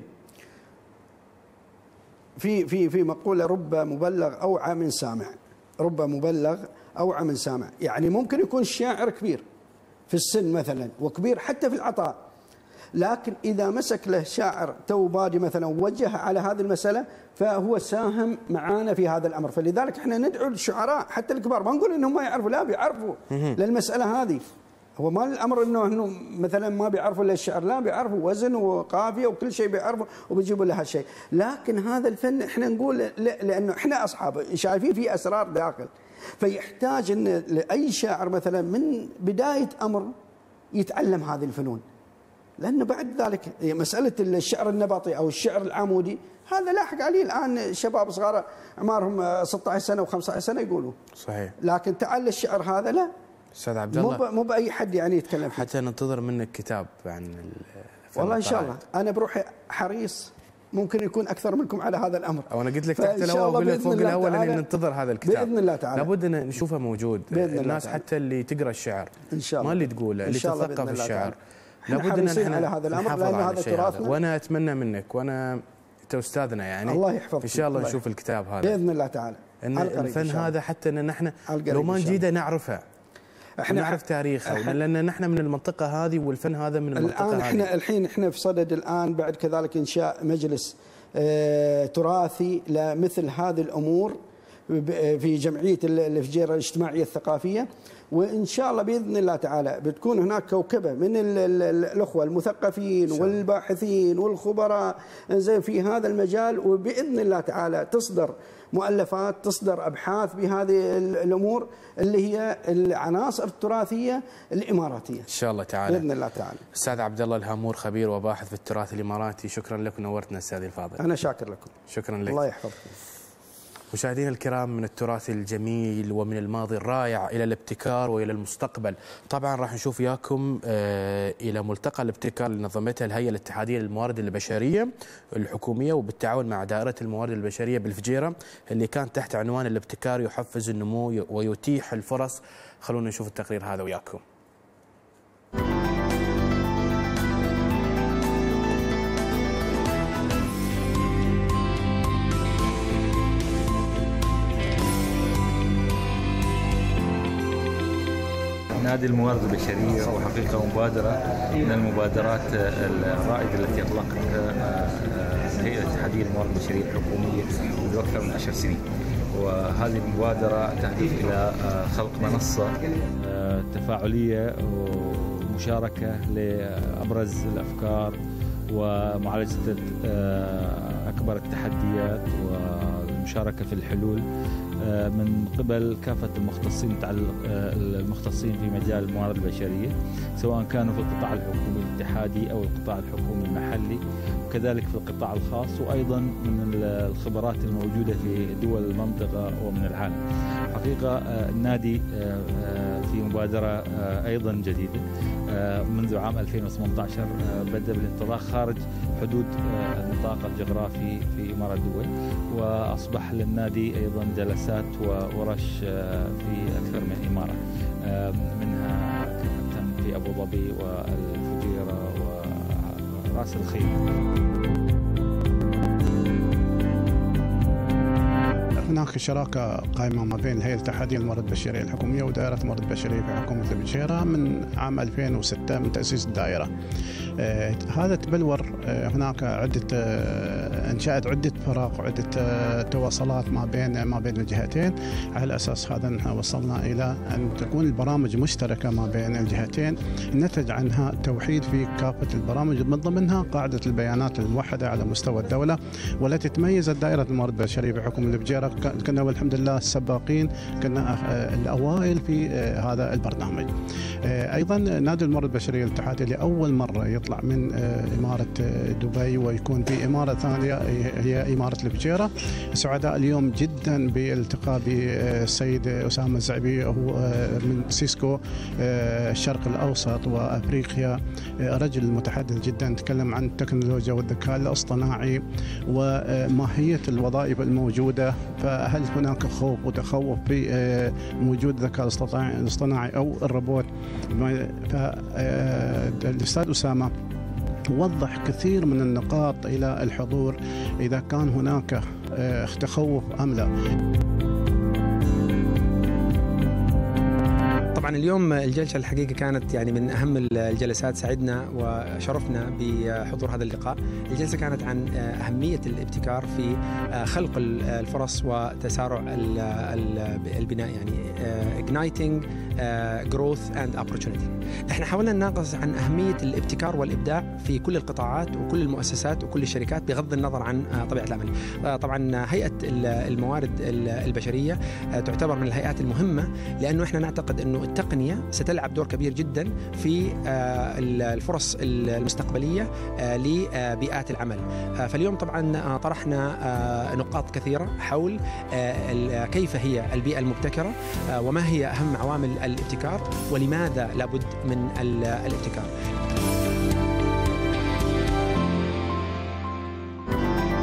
في مقولة رب مبلغ أوعى من سامع، رب مبلغ أوعى من سامع. يعني ممكن يكون الشاعر كبير في السن مثلا وكبير حتى في العطاء، لكن إذا مسك له شاعر تو بادي مثلا ووجه على هذه المسألة فهو ساهم معانا في هذا الأمر. فلذلك احنا ندعو الشعراء حتى الكبار، ما نقول انهم ما يعرفوا، لا بيعرفوا للمسألة هذه. هو ما الأمر انه مثلا ما بيعرفوا للشعر، لا بيعرفوا وزن وقافية وكل شيء بيعرفوا وبيجيبوا له هالشيء. لكن هذا الفن احنا نقول لأنه احنا أصحابه شايفين فيه أسرار داخل، فيحتاج ان أي شاعر مثلا من بداية أمر يتعلم هذه الفنون. لأنه بعد ذلك مسألة الشعر النبطي أو الشعر العمودي هذا لاحق عليه الآن شباب صغار عمرهم 16 سنة و15 سنة يقولوا. صحيح. لكن تعال الشعر هذا لا. أستاذ عبد الله، مو بأي حد يعني يتكلم فيه. حتى ننتظر منك كتاب عن والله إن شاء الله. أنا بروحي حريص ممكن يكون اكثر منكم على هذا الامر. وانا قلت لك تحت الهواء واقول لك فوق الهواء لان ننتظر هذا الكتاب باذن الله تعالى، لابد ان نشوفه موجود. الناس حتى اللي تقرا الشعر ان شاء الله، ما اللي تقوله، اللي تتثقف الشعر، لابد ان نحن على هذا الامر لان هذا تراثنا. وانا اتمنى منك، وانا انت استاذنا يعني، الله يحفظك ان شاء الله نشوف الكتاب هذا باذن الله تعالى. ان الفن هذا حتى ان نحن لو ما نجيده نعرفه، احنا نعرف تاريخه، لان نحن من المنطقه هذه والفن هذا من المنطقه هذه. الحين احنا في صدد الان بعد كذلك انشاء مجلس تراثي لمثل هذه الامور في جمعيه الفجيره الاجتماعيه الثقافيه، وان شاء الله باذن الله تعالى بتكون هناك كوكبه من الاخوه المثقفين والباحثين والخبراء زي في هذا المجال، وباذن الله تعالى تصدر مؤلفات، تصدر ابحاث بهذه الامور اللي هي العناصر التراثيه الاماراتيه ان شاء الله تعالى باذن الله تعالى. استاذ عبد الله الهامور، خبير وباحث في التراث الاماراتي، شكرا لك ونورتنا استاذي الفاضل. انا شاكر لكم، شكرا لك. الله يحفظكم. مشاهدينا الكرام، من التراث الجميل ومن الماضي الرائع إلى الابتكار وإلى المستقبل. طبعا راح نشوف وياكم إلى ملتقى الابتكار اللي نظمتها الهيئة الاتحادية للموارد البشرية الحكومية وبالتعاون مع دائرة الموارد البشرية بالفجيرة، اللي كان تحت عنوان الابتكار يحفز النمو ويتيح الفرص. خلونا نشوف التقرير هذا وياكم. نادي الموارد البشرية هو حقيقة مبادرة من المبادرات الرائدة التي أطلقتها الهيئة الاتحادية للموارد البشرية الحكومية منذ أكثر من 10 سنين، وهذه المبادرة تهدف إلى خلق منصة تفاعلية ومشاركة لأبرز الأفكار ومعالجة أكبر التحديات والمشاركة في الحلول من قبل كافة المختصين في مجال الموارد البشرية، سواء كانوا في القطاع الحكومي الاتحادي أو القطاع الحكومي المحلي، وكذلك في القطاع الخاص، وأيضا من الخبرات الموجودة في دول المنطقة ومن العالم. حقيقة النادي في مبادرة أيضا جديدة منذ عام 2018 بدأ بالانطلاق خارج حدود النطاق الجغرافي في إمارة دبي، وأصبح للنادي أيضا جلسات وورش في أكثر من إمارة، منها تم في أبو ظبي والفجيرة ورأس الخيمة. هناك شراكة قائمة ما بين الهيئة الاتحادية للموارد البشرية الحكومية ودائرة الموارد البشرية في حكومة الفجيرة من عام 2006 من تأسيس الدائرة. هذا تبلور هناك انشأت عدة فرق وعدة تواصلات ما بين الجهتين. على أساس هذا نحن وصلنا إلى أن تكون البرامج مشتركة ما بين الجهتين، نتج عنها توحيد في كافة البرامج، من ضمنها قاعدة البيانات الموحدة على مستوى الدولة، والتي تميزت دائرة الموارد البشرية في حكومة الفجيرة. كنا والحمد لله السباقين، كنا الأوائل في هذا البرنامج. أيضا نادي الموارد البشرية الاتحادي لأول مرة يطلع من إمارة دبي ويكون في إمارة ثانية هي إمارة الفجيرة. سعداء اليوم جدا بالتقاء بالسيد أسامة الزعبي، هو من سيسكو الشرق الأوسط وأفريقيا، رجل متحدث جدا، تكلم عن التكنولوجيا والذكاء الاصطناعي وماهية الوظائف الموجودة. فهل هناك خوف وتخوف في وجود الذكاء الاصطناعي أو الروبوت؟ فالأستاذ أسامة وضح كثير من النقاط إلى الحضور إذا كان هناك تخوف أم لا. طبعا اليوم الجلسة الحقيقة كانت يعني من أهم الجلسات، سعدنا وشرفنا بحضور هذا اللقاء. الجلسة كانت عن أهمية الابتكار في خلق الفرص وتسارع البناء، يعني igniting growth and opportunity. احنا حاولنا نناقش عن أهمية الابتكار والإبداع في كل القطاعات وكل المؤسسات وكل الشركات بغض النظر عن طبيعة العمل. طبعا هيئة الموارد البشرية تعتبر من الهيئات المهمة، لأنه احنا نعتقد أنه التقنية ستلعب دور كبير جدا في الفرص المستقبلية لبيئات العمل. فاليوم طبعا طرحنا نقاط كثيرة حول كيف هي البيئة المبتكرة، وما هي أهم عوامل الابتكار، ولماذا لابد من الابتكار.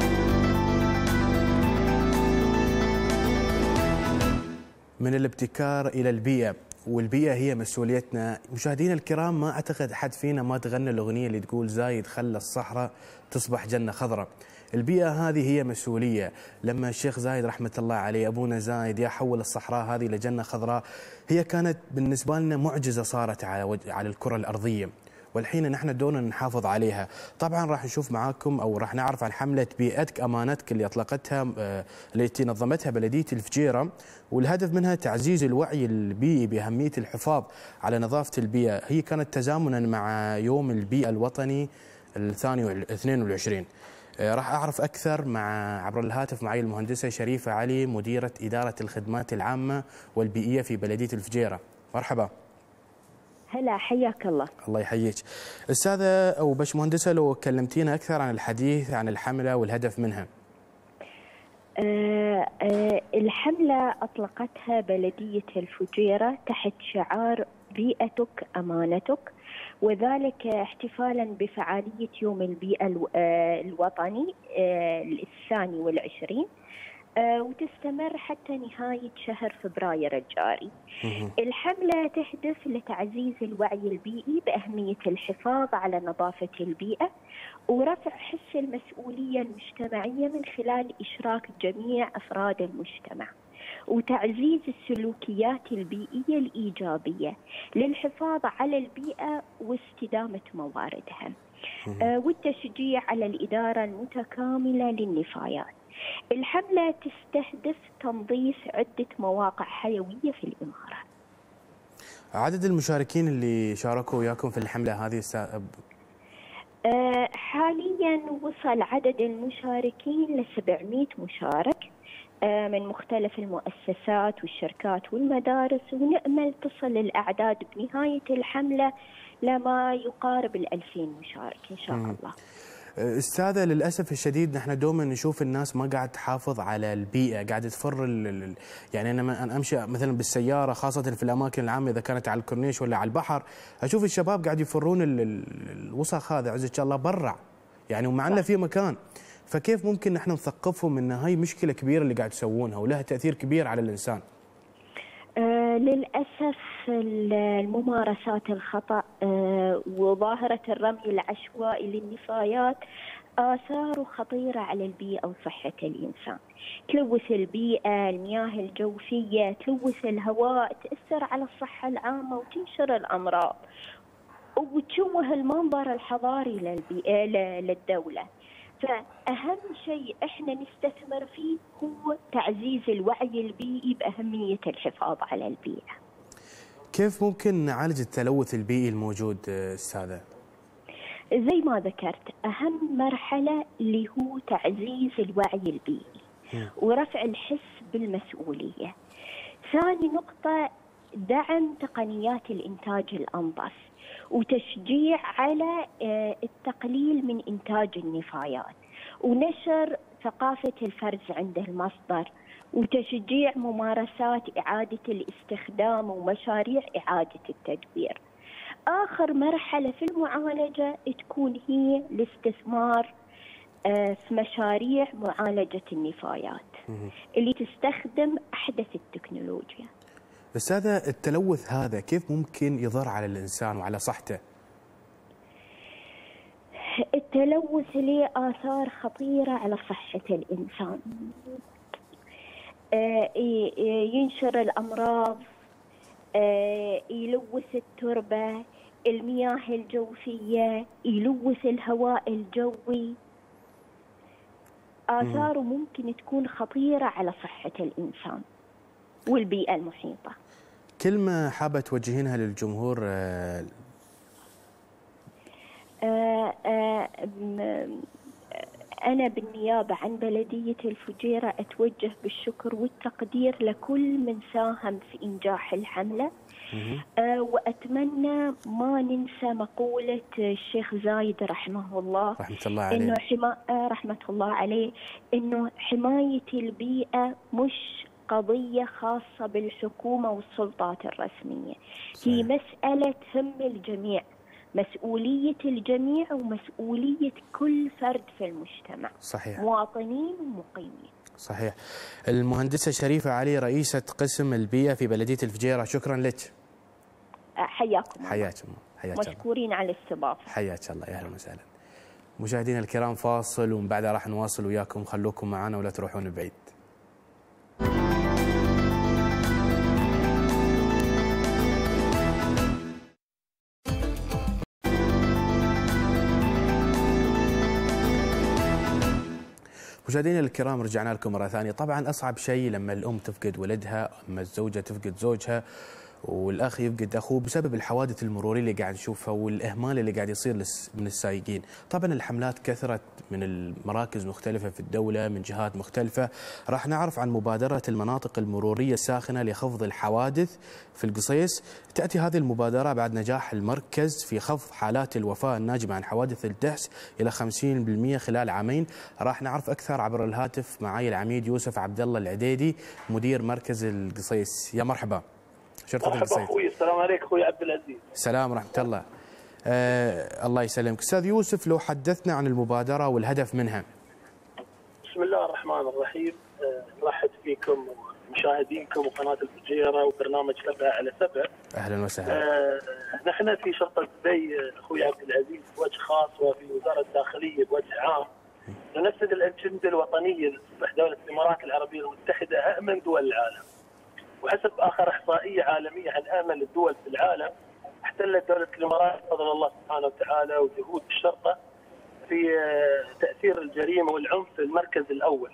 من الابتكار إلى البيئة، والبيئة هي مسؤوليتنا. مشاهدينا الكرام، ما أعتقد أحد فينا ما تغنى الأغنية اللي تقول زايد خلى الصحراء تصبح جنة خضراء. البيئة هذه هي مسؤولية. لما الشيخ زايد رحمة الله عليه، أبونا زايد، يحول الصحراء هذه لجنة خضراء، هي كانت بالنسبة لنا معجزة صارت على الكرة الأرضية، والحين نحن دورنا نحافظ عليها. طبعا راح نشوف معاكم او راح نعرف عن حمله بيئتك امانتك اللي اطلقتها التي نظمتها بلديه الفجيره، والهدف منها تعزيز الوعي البيئي باهميه الحفاظ على نظافه البيئه. هي كانت تزامنا مع يوم البيئه الوطني الثاني 22. راح اعرف اكثر عبر الهاتف معي المهندسه شريفه علي، مديره اداره الخدمات العامه والبيئيه في بلديه الفجيره. مرحبا. هلا، حياك الله. الله يحييك. استاذه او باشمهندسه، لو كلمتينا اكثر عن الحديث عن الحمله والهدف منها. الحمله اطلقتها بلديه الفجيره تحت شعار بيئتك امانتك، وذلك احتفالا بفعاليه يوم البيئه الوطني الثاني والعشرين، وتستمر حتى نهاية شهر فبراير الجاري. الحملة تهدف لتعزيز الوعي البيئي بأهمية الحفاظ على نظافة البيئة ورفع حس المسؤولية المجتمعية من خلال إشراك جميع أفراد المجتمع، وتعزيز السلوكيات البيئية الإيجابية للحفاظ على البيئة واستدامة مواردها، والتشجيع على الإدارة المتكاملة للنفايات. الحملة تستهدف تنظيف عدة مواقع حيوية في الإمارة. عدد المشاركين اللي شاركوا وياكم في الحملة هذه حاليا وصل عدد المشاركين ل 700 مشارك من مختلف المؤسسات والشركات والمدارس، ونأمل تصل الأعداد بنهاية الحملة لما يقارب 2000 مشارك إن شاء الله. استاذه، للاسف الشديد نحن دوما نشوف الناس ما قاعد تحافظ على البيئه، قاعده تفر يعني انا امشي مثلا بالسياره، خاصه في الاماكن العامه اذا كانت على الكورنيش ولا على البحر، اشوف الشباب قاعد يفرون الوسخ هذا عزك الله برا، يعني ومع انه في مكان. فكيف ممكن نحن نثقفهم ان هاي مشكله كبيره اللي قاعد تسوونها ولها تاثير كبير على الانسان؟ للأسف الممارسات الخطأ وظاهرة الرمي العشوائي للنفايات آثاره خطيرة على البيئة وصحة الإنسان. تلوث البيئة، المياه الجوفية، تلوث الهواء، تأثر على الصحة العامة وتنشر الأمراض، وتشوه المنظر الحضاري للدولة. فأهم شيء احنا نستثمر فيه هو تعزيز الوعي البيئي بأهمية الحفاظ على البيئة. كيف ممكن نعالج التلوث البيئي الموجود استاذة؟ زي ما ذكرت، أهم مرحلة اللي هو تعزيز الوعي البيئي ورفع الحس بالمسؤولية. ثاني نقطة، دعم تقنيات الإنتاج الأنظف وتشجيع على التقليل من إنتاج النفايات، ونشر ثقافة الفرز عند المصدر، وتشجيع ممارسات إعادة الاستخدام ومشاريع إعادة التدوير. آخر مرحلة في المعالجة تكون هي الاستثمار في مشاريع معالجة النفايات اللي تستخدم أحدث التكنولوجيا. أستاذة، التلوث هذا كيف ممكن يضر على الإنسان وعلى صحته؟ التلوث له آثار خطيرة على صحة الإنسان. ينشر الأمراض، يلوث التربة، المياه الجوفية، يلوث الهواء الجوي. آثاره ممكن تكون خطيرة على صحة الإنسان والبيئة المحيطة. كلمة حابة توجهينها للجمهور؟ أنا بالنيابة عن بلدية الفجيرة أتوجه بالشكر والتقدير لكل من ساهم في إنجاح الحملة، وأتمنى ما ننسى مقولة الشيخ زايد رحمه الله، رحمة الله عليه، إنه رحمة الله عليه، إنه حماية البيئة مش قضية خاصة بالحكومة والسلطات الرسمية، هي مسألة تهم الجميع، مسؤولية الجميع ومسؤولية كل فرد في المجتمع. صحيح. مواطنين ومقيمين. صحيح. المهندسة شريفة علي رئيسة قسم البيئة في بلدية الفجيرة، شكرا لك. حياكم حياك الله. حياك الله. مشكورين على الاستضافة. حياك الله، يا اهلا وسهلا. مشاهدينا الكرام فاصل ومن بعدها راح نواصل وياكم، خلوكم معنا ولا تروحون بعيد. مشاهدينا الكرام رجعنا لكم مرة ثانية. طبعا أصعب شيء لما الأم تفقد ولدها، أما الزوجة تفقد زوجها، والأخ يفقد أخوه بسبب الحوادث المرورية اللي قاعد نشوفها والإهمال اللي قاعد يصير من السائقين. طبعا الحملات كثرت من المراكز مختلفة في الدولة من جهات مختلفة. راح نعرف عن مبادرة المناطق المرورية الساخنة لخفض الحوادث في القصيص. تأتي هذه المبادرة بعد نجاح المركز في خفض حالات الوفاة الناجمة عن حوادث الدهس إلى 50% خلال عامين. راح نعرف أكثر عبر الهاتف معي العميد يوسف عبد الله العديدي مدير مركز القصيص. يا مرحبا. مرحبا اخوي. السلام عليك اخوي عبد العزيز. السلام ورحمه الله. الله يسلمك. استاذ يوسف، لو حدثنا عن المبادره والهدف منها. بسم الله الرحمن الرحيم. نرحب فيكم ومشاهدينكم وقناه الفجيره وبرنامج 7/7. اهلا وسهلا. نحن في شرطه دبي اخوي عبد العزيز بوجه خاص وفي وزاره الداخليه بوجه عام ننفذ الاجنده الوطنيه لتصبح دوله الامارات العربيه المتحده امن دول العالم. وحسب اخر احصائيه عالميه عن امن الدول في العالم، احتلت دوله الامارات بفضل الله سبحانه وتعالى وجهود الشرطه في تاثير الجريمه والعنف في المركز الاول.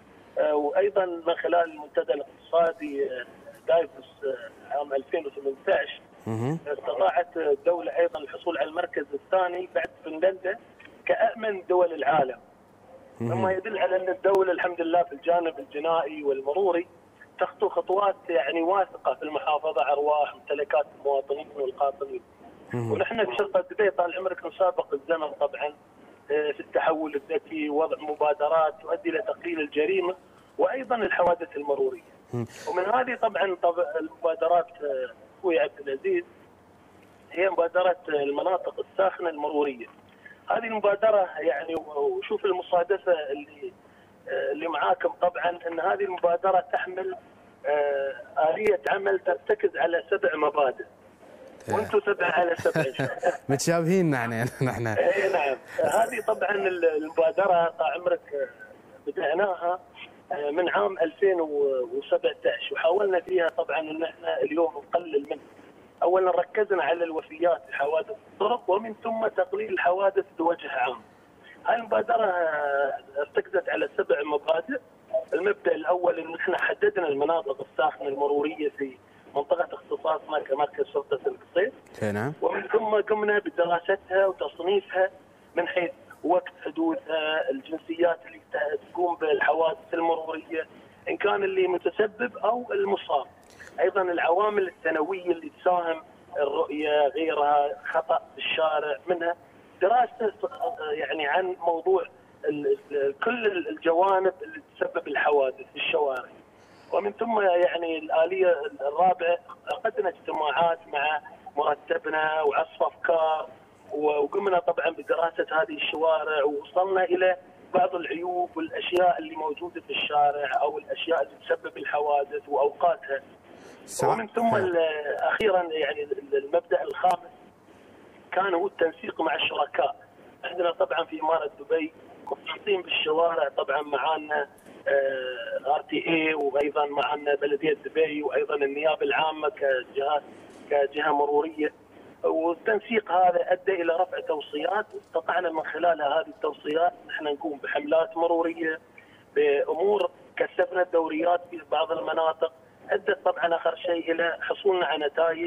وايضا من خلال المنتدى الاقتصادي دايفوس عام 2018 استطاعت الدوله ايضا الحصول على المركز الثاني بعد فنلندا كامن دول العالم. مما يدل على ان الدوله الحمد لله في الجانب الجنائي والمروري تخطو خطوات يعني واثقه في المحافظه على ارواح وممتلكات المواطنين والقاطنين. ونحن في شرطه دبي طال عمرك نسابق الزمن طبعا في التحول الذكي ووضع مبادرات تؤدي الى تقليل الجريمه وايضا الحوادث المروريه. ومن هذه طبعا المبادرات اخوي عبد العزيز هي مبادره المناطق الساخنه المروريه. هذه المبادره يعني وشوف المصادفه اللي معاكم طبعا ان هذه المبادره تحمل آلية عمل ترتكز على 7 مبادئ. وانتم 7 على 7 متشابهين نحن. اي نعم. هذه طبعا المبادره طال عمرك بدأناها من عام 2017 وحاولنا فيها طبعا ان احنا اليوم نقلل منها. اولا ركزنا على الوفيات في حوادث الطرق ومن ثم تقليل الحوادث بوجه عام. هاي المبادرة ارتكزت على 7 مبادئ. المبدأ الأول أن احنا حددنا المناطق الساخنة المرورية في منطقة اختصاصنا كمركز شرطة القصيص. نعم. ومن ثم قمنا بدراستها وتصنيفها من حيث وقت حدوثها، الجنسيات اللي تقوم بالحوادث المرورية إن كان اللي متسبب أو المصاب. أيضا العوامل الثانوية اللي تساهم، الرؤية غيرها، خطأ في الشارع، منها دراسة يعني عن موضوع كل الجوانب اللي تسبب الحوادث في الشوارع. ومن ثم يعني الآلية الرابعة عقدنا اجتماعات مع مرتبنا وعصف أفكار وقمنا طبعا بدراسة هذه الشوارع ووصلنا إلى بعض العيوب والأشياء اللي موجودة في الشارع أو الأشياء اللي تسبب الحوادث وأوقاتها. ومن ثم أخيرا يعني المبدأ الخامس كان هو التنسيق مع الشركاء. عندنا طبعا في إمارة دبي مختصين بالشوارع طبعا معنا RTA وايضا معنا بلديه دبي وايضا النيابه العامه كجهه مروريه. والتنسيق هذا ادى الى رفع توصيات استطعنا من خلالها هذه التوصيات نحن نقوم بحملات مروريه بامور كثفنا الدوريات في بعض المناطق. ادت طبعا اخر شيء الى حصولنا على نتائج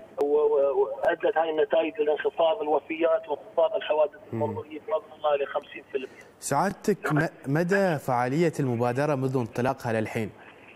وادت هاي النتائج الى انخفاض الوفيات وانخفاض الحوادث المروريه بفضل الله ل 50%. سعادتك مدى فعاليه المبادره منذ انطلاقها للحين؟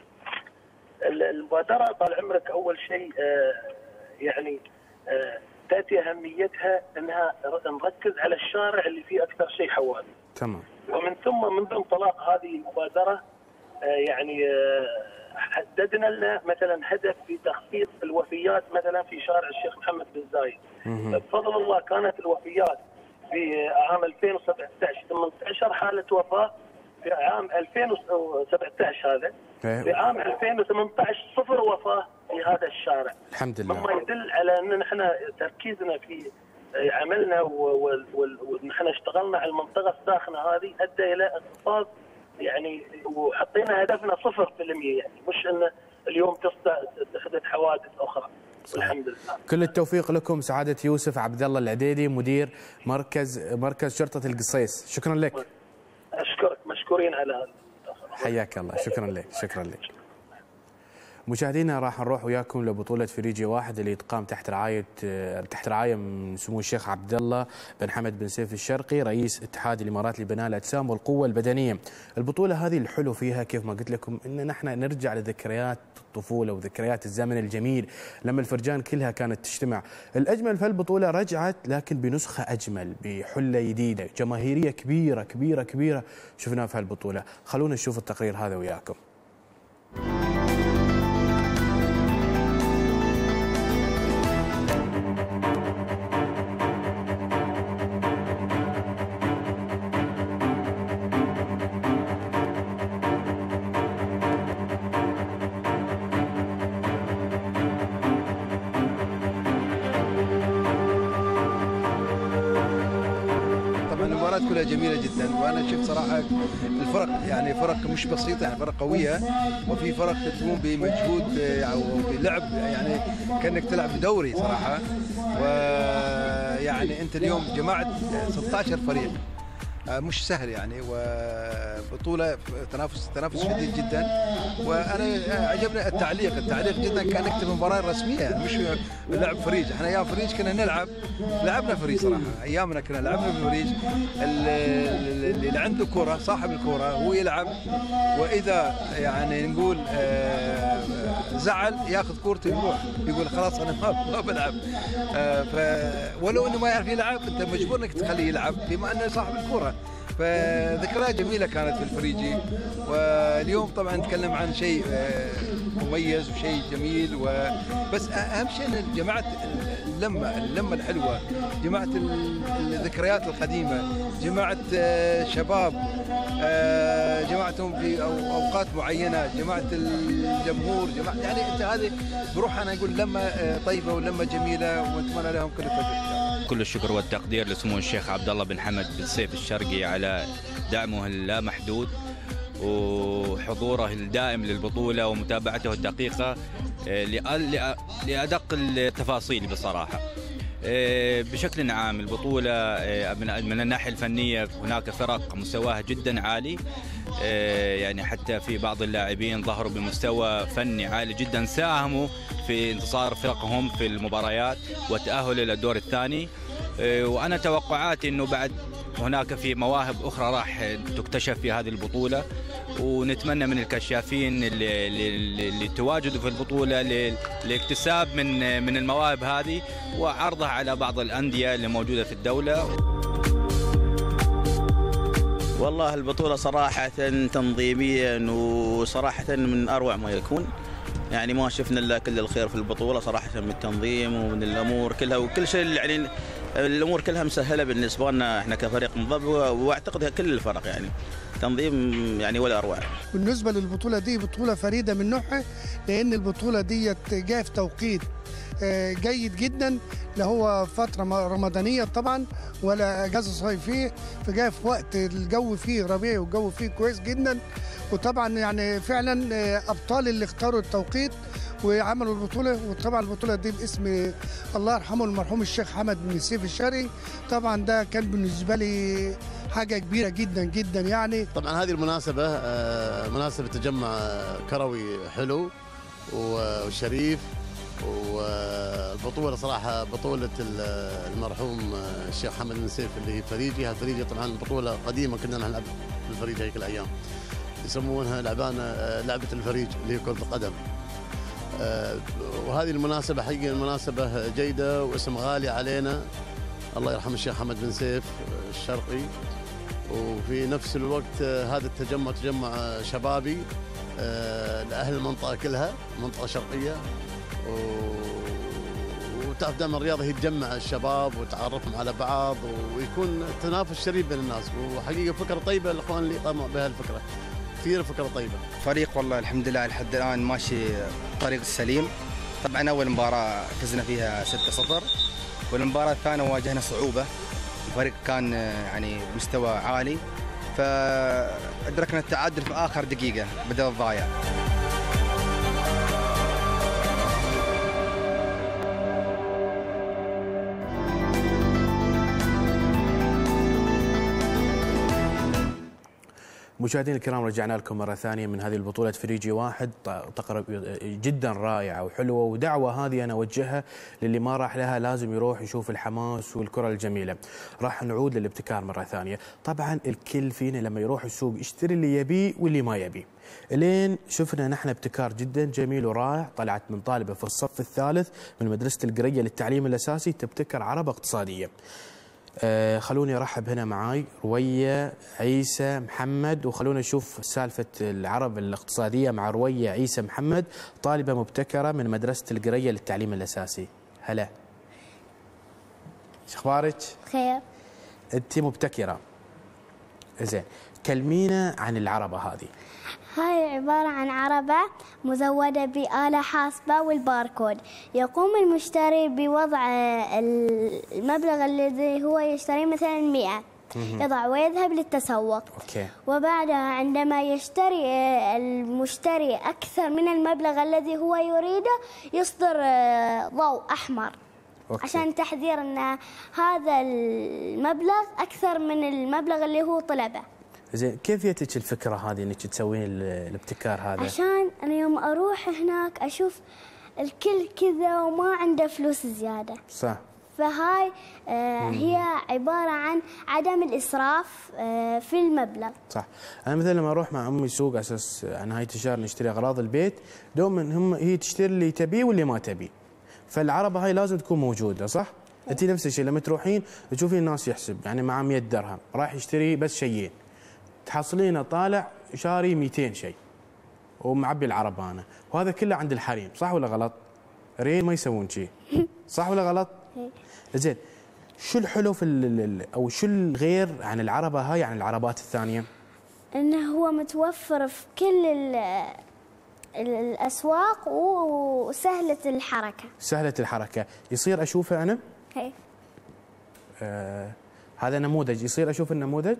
المبادره طال عمرك اول شيء يعني تاتي اهميتها انها نركز على الشارع اللي فيه اكثر شيء حوادث. تمام. ومن ثم منذ انطلاق هذه المبادره يعني حددنا لنا مثلا هدف في تخفيض الوفيات مثلا في شارع الشيخ محمد بن زايد. بفضل الله كانت الوفيات في عام 2017 18 حاله وفاه في عام 2017 هذا، في عام 2018 صفر وفاة في هذا الشارع. الحمد لله. مما يدل على ان نحن تركيزنا في عملنا ونحن اشتغلنا على المنطقه الساخنه هذه ادى الى انخفاض يعني، وحطينا هدفنا 0%، يعني مش ان اليوم تحدث حوادث اخرى. الحمد لله. كل التوفيق لكم سعادة يوسف عبد الله العديدي، مدير مركز شرطة القصيص. شكرا لك. اشكرك، مشكورين على هذا. حياك الله. شكرا لك. شكرا لك. مشاهدينا راح نروح وياكم لبطولة فريجي واحد اللي تقام تحت رعاية من سمو الشيخ عبد الله بن حمد بن سيف الشرقي رئيس اتحاد الامارات لبناء الاجسام والقوة البدنية. البطولة هذه الحلو فيها كيف ما قلت لكم ان نحن نرجع لذكريات الطفولة وذكريات الزمن الجميل لما الفرجان كلها كانت تجتمع. الأجمل في البطولة رجعت لكن بنسخة أجمل بحلة جديدة جماهيرية كبيرة كبيرة كبيرة شفناها في البطولة. خلونا نشوف التقرير هذا وياكم. كلها جميله جدا، وانا شفت صراحه الفرق يعني فرق مش بسيطه، يعني فرق قويه، وفي فرق تقوم بمجهود او بلعب يعني كانك تلعب دوري صراحه. ويعني انت اليوم جمعت 16 فريق مش سهل يعني، وبطوله تنافس شديد جدا. وانا عجبني التعليق جدا، كان نكتب مباراه رسميه يعني مش لعب فريج. احنا ايام فريج كنا لعبنا فريج صراحه، ايامنا كنا لعبنا بالفريج. اللي عنده كره صاحب الكره هو يلعب، واذا يعني نقول زعل ياخذ كورته يروح يقول خلاص انا ما بلعب. ولو انه ما يعرف يلعب انت مجبور انك تخليه يلعب بما انه صاحب الكره. فذكريات جميله كانت في الفريجي. واليوم طبعا نتكلم عن شيء مميز وشيء جميل، بس اهم شيء ان جماعه اللمه الحلوه، جماعه الذكريات القديمه، جماعه شباب جماعتهم في اوقات معينه، جماعه الجمهور، يعني انت هذه بروح انا اقول لمه طيبه ولمه جميله، واتمنى لهم كل التوفيق. كل الشكر والتقدير لسمو الشيخ عبد الله بن حمد بن سيف الشرقي على دعمه اللامحدود وحضوره الدائم للبطولة ومتابعته الدقيقة لأدق التفاصيل بصراحة. بشكل عام البطولة من الناحية الفنية هناك فرق مستواها جدا عالي، يعني حتى في بعض اللاعبين ظهروا بمستوى فني عالي جدا، ساهموا في انتصار فرقهم في المباريات والتأهل إلى الدور الثاني. وأنا توقعاتي أنه بعد هناك في مواهب أخرى راح تكتشف في هذه البطولة، ونتمنى من الكشافين اللي تواجدوا في البطولة لاكتساب من المواهب هذه وعرضها على بعض الأندية اللي موجودة في الدولة. والله البطولة صراحة تنظيميا وصراحة من أروع ما يكون، يعني ما شفنا إلا كل الخير في البطولة صراحة، من التنظيم ومن الأمور كلها وكل شيء، يعني الأمور كلها مسهلة بالنسبة لنا احنا كفريق منضبط، واعتقد كل الفرق يعني تنظيم يعني ولا أروع. بالنسبة للبطولة دي بطولة فريدة من نوعها، لأن البطولة دي جاء في توقيت جيد جدا، اللي هو فترة رمضانية طبعا ولا اجازة صيفية، فجاء في وقت الجو فيه ربيعي والجو فيه كويس جدا. وطبعا يعني فعلا ابطال اللي اختاروا التوقيت وعملوا البطولة. وطبعا البطولة دي باسم الله يرحمه المرحوم الشيخ حمد بن سيف الشرقي، طبعا ده كان بالنسبة لي حاجة كبيرة جدا جدا يعني. طبعا هذه المناسبة مناسبة تجمع كروي حلو وشريف، والبطولة صراحة بطولة المرحوم الشيخ حمد بن سيف اللي فريجي. هالفريجي طبعا بطولة قديمة كنا نلعب الفريج هيك الأيام، يسمونها لعبة الفريج اللي هي كرة القدم. وهذه المناسبة حقيقة مناسبة جيدة واسم غالي علينا، الله يرحم الشيخ حمد بن سيف الشرقي. وفي نفس الوقت هذا التجمع تجمع شبابي لأهل المنطقة كلها، منطقة شرقية، وتعرف دائما الرياضه هي تجمع الشباب وتعرفهم على بعض ويكون تنافس شريف بين الناس، وحقيقه فكره طيبه الاخوان اللي قاموا بهالفكره، كثير فكره طيبه. فريق والله الحمد لله لحد الان ماشي طريق السليم. طبعا اول مباراه فزنا فيها 6-0، والمباراه الثانيه واجهنا صعوبه، الفريق كان يعني مستوى عالي، فأدركنا التعادل في آخر دقيقة بدل الضايع. مشاهدينا الكرام، رجعنا لكم مرة ثانية من هذه البطولة فريجي 1 جدا رائعة وحلوة، ودعوة هذه أنا أوجهها للي ما راح لها لازم يروح يشوف الحماس والكرة الجميلة. راح نعود للابتكار مرة ثانية. طبعا الكل فينا لما يروح السوق يشتري اللي يبيه واللي ما يبيه. الين شفنا نحن ابتكار جدا جميل ورائع. طلعت من طالبة في الصف الثالث من مدرسة القرية للتعليم الأساسي تبتكر عربة اقتصادية. خلوني ارحب هنا معاي روية عيسى محمد، وخلونا نشوف سالفة العرب الاقتصادية مع روية عيسى محمد، طالبة مبتكرة من مدرسة القرية للتعليم الأساسي. هلا، شو اخبارك؟ خير. انت مبتكرة. زين، كلمينا عن العربة هذه. هاي عبارة عن عربة مزودة بآلة حاسبة والباركود. يقوم المشتري بوضع المبلغ الذي هو يشتريه مثلا 100، يضع ويذهب للتسوق. أوكي. وبعدها عندما يشتري المشتري أكثر من المبلغ الذي هو يريده يصدر ضوء أحمر. أوكي. عشان تحذير أن هذا المبلغ أكثر من المبلغ اللي هو طلبه. زين، كيف جتك الفكرة هذه انك تسوين الابتكار هذا؟ عشان انا يوم اروح هناك اشوف الكل كذا وما عنده فلوس زيادة. صح. فهاي هي عبارة عن عدم الإسراف في المبلغ. صح. أنا مثلا لما أروح مع أمي سوق على أساس نهاية الشهر نشتري أغراض البيت، دوما هي تشتري اللي تبيه واللي ما تبيه. فالعربة هاي لازم تكون موجودة، صح؟ أنت نفس الشيء لما تروحين تشوفين الناس يحسب يعني معه 100 درهم راح يشتري بس شيئين، تحصلينه طالع شاري 200 شيء ومعبي العربة أنا، وهذا كله عند الحريم، صح ولا غلط؟ ريال ما يسوون شيء، صح ولا غلط؟ زين، شو الحلو في او شو الغير عن العربة هاي عن العربات الثانية؟ انه هو متوفر في كل الاسواق وسهلة الحركة. سهلة الحركة، يصير اشوفه انا؟ هي. هذا نموذج، يصير اشوف النموذج؟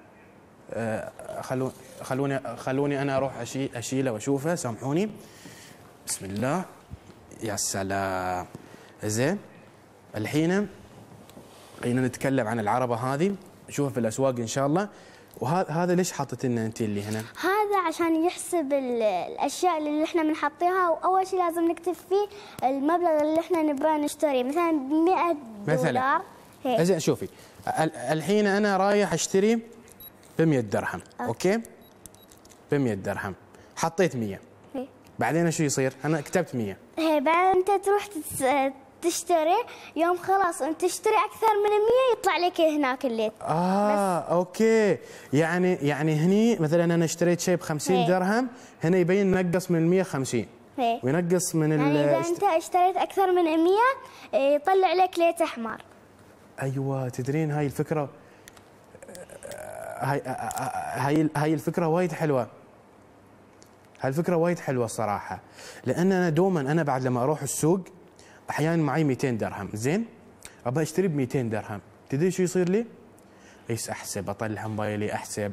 خلوني انا اروح اشيله واشوفه، سامحوني. بسم الله، يا سلام. زين، الحين خلينا نتكلم عن العربة هذه، نشوفها في الاسواق ان شاء الله. وهذا ليش حاطت لنا انت اللي هنا؟ هذا عشان يحسب الاشياء اللي احنا بنحطيها، واول شيء لازم نكتب فيه المبلغ اللي احنا نبغى نشتريه، مثلا 100 دولار. زين، شوفي الحين انا رايح اشتري ب 100 درهم، اوكي؟ ب 100 درهم، حطيت 100. بعدين شو يصير؟ انا كتبت 100. بعد انت تروح تشتري، يوم خلاص انت تشتري اكثر من 100 يطلع لك هناك اللي اوكي. يعني هني مثلا انا اشتريت شيء ب 50 درهم، هنا يبين نقص من 100 50 وينقص من يعني اذا انت اشتريت اكثر من 100 يطلع لك ليت احمر. ايوه، تدرين هاي الفكره، هاي الفكره وايد حلوه. هاي الفكره وايد حلوه الصراحه، لان انا دوما انا بعد لما اروح السوق احيانا معي 200 درهم، زين؟ ابى اشتري ب 200 درهم، تدري شو يصير لي؟ احسب، اطلع موبايلي احسب،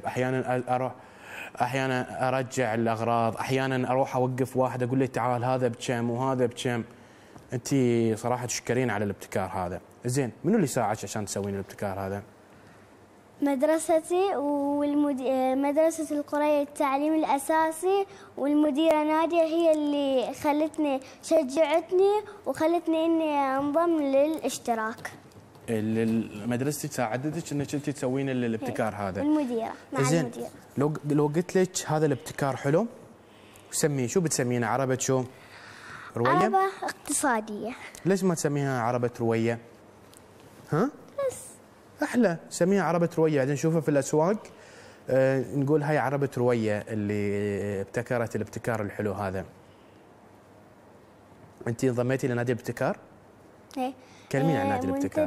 احيانا ارجع الاغراض، احيانا اروح اوقف واحد اقول له تعال هذا بكم وهذا بكم. انت صراحه تشكرين على الابتكار هذا. زين، منو اللي ساعدك عشان تسوين الابتكار هذا؟ مدرستي مدرسة القرية التعليم الأساسي، والمديرة نادية هي اللي شجعتني وخلتني إني أنضم للاشتراك. مدرستك ساعدتك إنك أنت تسوين الابتكار هذا؟ المديرة، مع المديرة. لو قلت لك هذا الابتكار حلو، سميه شو بتسمينه؟ عربة شو؟ روية؟ عربة اقتصادية. ليش ما تسميها عربة روية؟ ها؟ احلى، سميها عربة روية، بعدين نشوفها في الاسواق نقول هاي عربة روية اللي ابتكرت الابتكار الحلو هذا. انت انضميتي لنادي الابتكار؟ كلميني عن نادي الابتكار.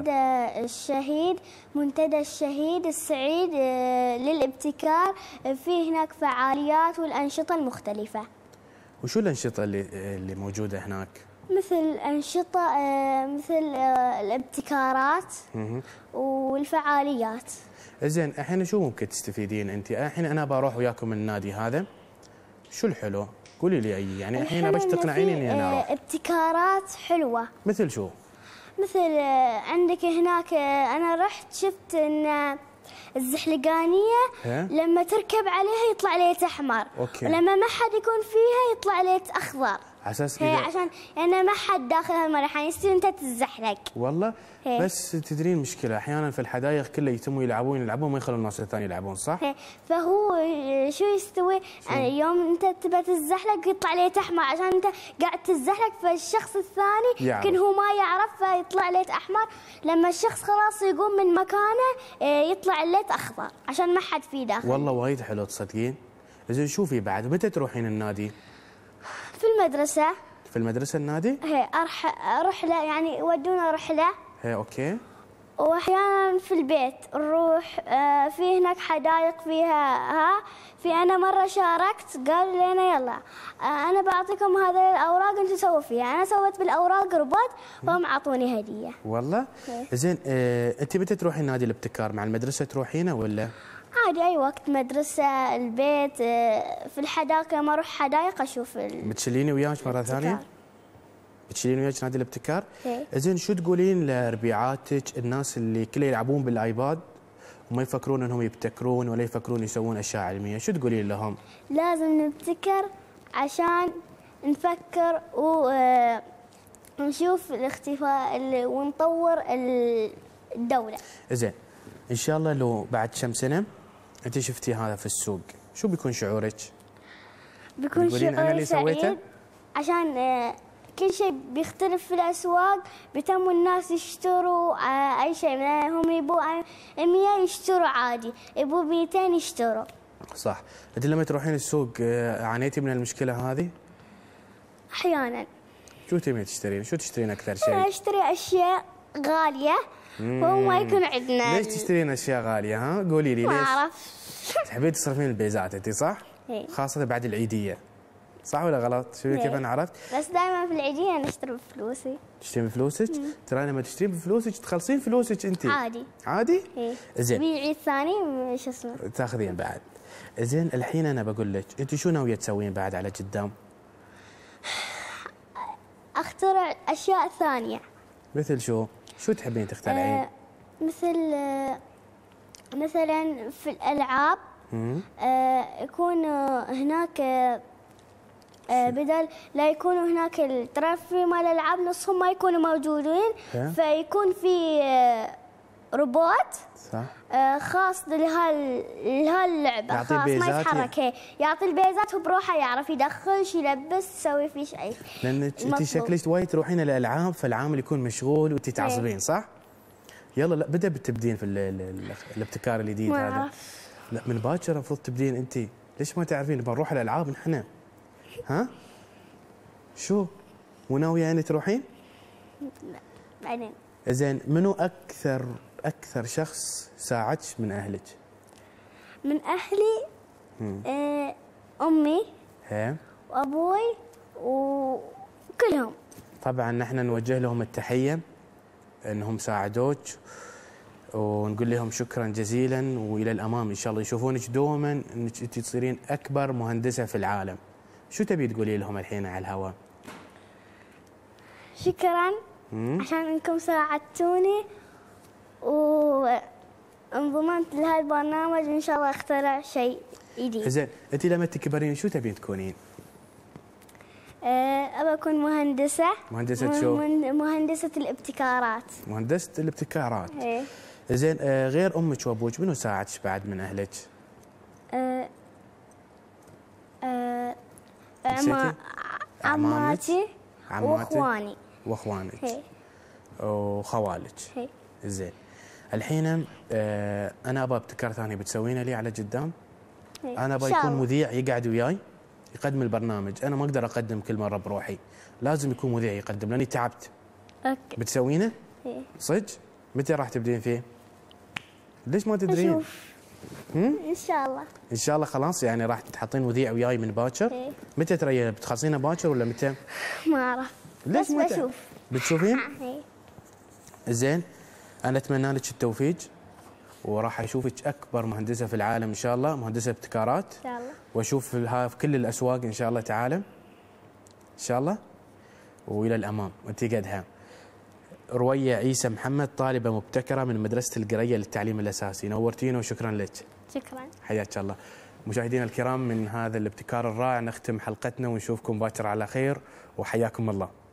منتدى الشهيد السعيد للابتكار، في هناك فعاليات والأنشطة المختلفة. وشو الأنشطة اللي موجودة هناك؟ مثل أنشطة مثل الابتكارات والفعاليات. زين الحين شو ممكن تستفيدين انت؟ الحين انا بروح وياكم النادي هذا، شو الحلو؟ قولي لي اي، يعني الحين باش تقنعيني اني انا اروح. ابتكارات حلوة. مثل شو؟ مثل عندك هناك انا رحت شفت ان الزحلقانية لما تركب عليها يطلع ليت احمر، ولما ما حد يكون فيها يطلع ليت اخضر. اساس كذا عشان يعني ما حد داخل هالمرحله يصير انت تتزحلق. والله بس تدرين مشكله احيانا في الحدائق كله يتموا يلعبون ما يخلون الناس الثانيه يلعبون، صح؟ فهو شو يستوي؟ يعني يوم انت تبى تتزحلق يطلع ليت احمر عشان انت قاعد تتزحلق، فالشخص الثاني يمكن هو ما يعرف فيطلع ليت احمر، لما الشخص خلاص يقوم من مكانه يطلع الليت اخضر عشان ما حد فيه داخل. والله وايد حلو تصدقين؟ زين شوفي بعد متى تروحين النادي؟ في المدرسة. في المدرسة النادي؟ رحلة يعني يودونا رحلة. اوكي. واحيانا في البيت نروح في هناك حدائق فيها في انا مرة شاركت قالوا لنا يلا انا بعطيكم هذه الاوراق انتم سووا فيها، انا سويت بالاوراق روبوت فهم اعطوني هدية. والله؟ زين انت متى تروحين نادي الابتكار؟ مع المدرسة تروحينه ولا؟ عادي اي وقت، مدرسة البيت في الحدائق لما اروح حدائق اشوف بتشيليني وياك مرة ثانية؟ بتشيلين وياك نادي الابتكار؟ زين شو تقولين لربيعاتك الناس اللي كله يلعبون بالايباد وما يفكرون انهم يبتكرون ولا يفكرون يسوون اشياء علميه، شو تقولين لهم؟ لازم نبتكر عشان نفكر ونشوف الاختفاء ونطور الدوله. زين ان شاء الله لو بعد كم سنه انت شفتي هذا في السوق، شو بيكون شعورك؟ بيكون شعور سعيد عشان كل شيء بيختلف في الأسواق، بيتموا الناس يشتروا أي شيء، هم يبوا 100 يشتروا عادي، يبوا 200 يشتروا. صح. أنت لما تروحين السوق عانيتي من المشكلة هذه؟ أحيانا. شو تبين تشترين؟ شو تشترين أكثر شيء؟ أنا أشتري أشياء غالية وهو ما يكون عندنا. ليش تشترين أشياء غالية ها؟ قولي لي ليش؟ ما أعرف. تحبين تصرفين البيزات أنت صح؟ خاصة بعد العيدية. صح ولا غلط؟ شوفي كيف انا عرفت؟ بس دائما في العيدية انا اشتري بفلوسي. تشترين بفلوسك؟ ترى لما تشترين بفلوسك تخلصين فلوسك انت. عادي. عادي؟ زين. بالعيد الثاني شو اسمه؟ تاخذين بعد. زين الحين انا بقول لك، انت شو ناوية تسوين بعد على قدام؟ اخترع اشياء ثانية. مثل شو؟ شو تحبين تخترعين؟ مثلا في الالعاب يكون هناك بدل لا يكونوا هناك الترفي مال الالعاب نصهم ما يكونوا موجودين، فيكون في روبوت صح خاص لهاللعبه، خاص ما يتحرك، يعطي البيزات هو بروحه يعرف يدخل شي يلبس يسوي فيه شيء. لان انت شكلك وايد تروحين الالعاب فالعامل يكون مشغول وانت تعصبين صح؟ يلا لا بدا بتبدين في الابتكار الجديد هذا. ما لا من باكر المفروض تبدين انت، ليش ما تعرفين؟ بنروح الالعاب نحن. ها؟ شو؟ مو ناوية يعني تروحين؟ لا بعدين. زين منو أكثر شخص ساعدك من أهلك؟ من أهلي أمي وأبوي وكلهم. طبعا نحن نوجه لهم التحية أنهم ساعدوك ونقول لهم شكرا جزيلا وإلى الأمام إن شاء الله يشوفونك دوما أنك أنت تصيرين أكبر مهندسة في العالم. شو تبي تقولي لهم الحين على الهواء؟ شكرا عشان انكم ساعدتوني وانضممت لهذا البرنامج وان شاء الله اخترع شيء جديد. زين انت لما تكبرين شو تبين تكونين؟ ابى اكون مهندسة. مهندسة شو؟ مهندسة الابتكارات. مهندسة الابتكارات. زين غير امك وابوك منو ساعدك بعد من اهلك؟ عماتي واخوانك وخوالك. زين الحين انا ابغى ابتكار ثاني بتسوينه لي على قدام؟ انا ابغى يكون مذيع يقعد وياي يقدم البرنامج، انا ما اقدر اقدم كل مره بروحي، لازم يكون مذيع يقدم لاني تعبت. اوكي. بتسوينه؟ إيه. صدق؟ متى راح تبدين فيه؟ ليش ما تدرين؟ اشوف ان شاء الله. ان شاء الله. خلاص يعني راح تحطين وذيع وياي من باكر؟ إيه. متى ترى بتخلصينه باكر ولا متى؟ ما اعرف ليش بس ما بشوف. بتشوفين؟ إيه. زين، انا اتمنى لك التوفيق، وراح اشوفك اكبر مهندسه في العالم ان شاء الله، مهندسه ابتكارات ان شاء الله. واشوفها في كل الاسواق ان شاء الله تعالى، ان شاء الله، والى الامام وانت قدها. روية عيسى محمد، طالبه مبتكره من مدرسه القريه للتعليم الاساسي، نورتينا وشكرا لك. شكرا. حياك الله. مشاهدينا الكرام، من هذا الابتكار الرائع نختم حلقتنا ونشوفكم باكر على خير، وحياكم الله.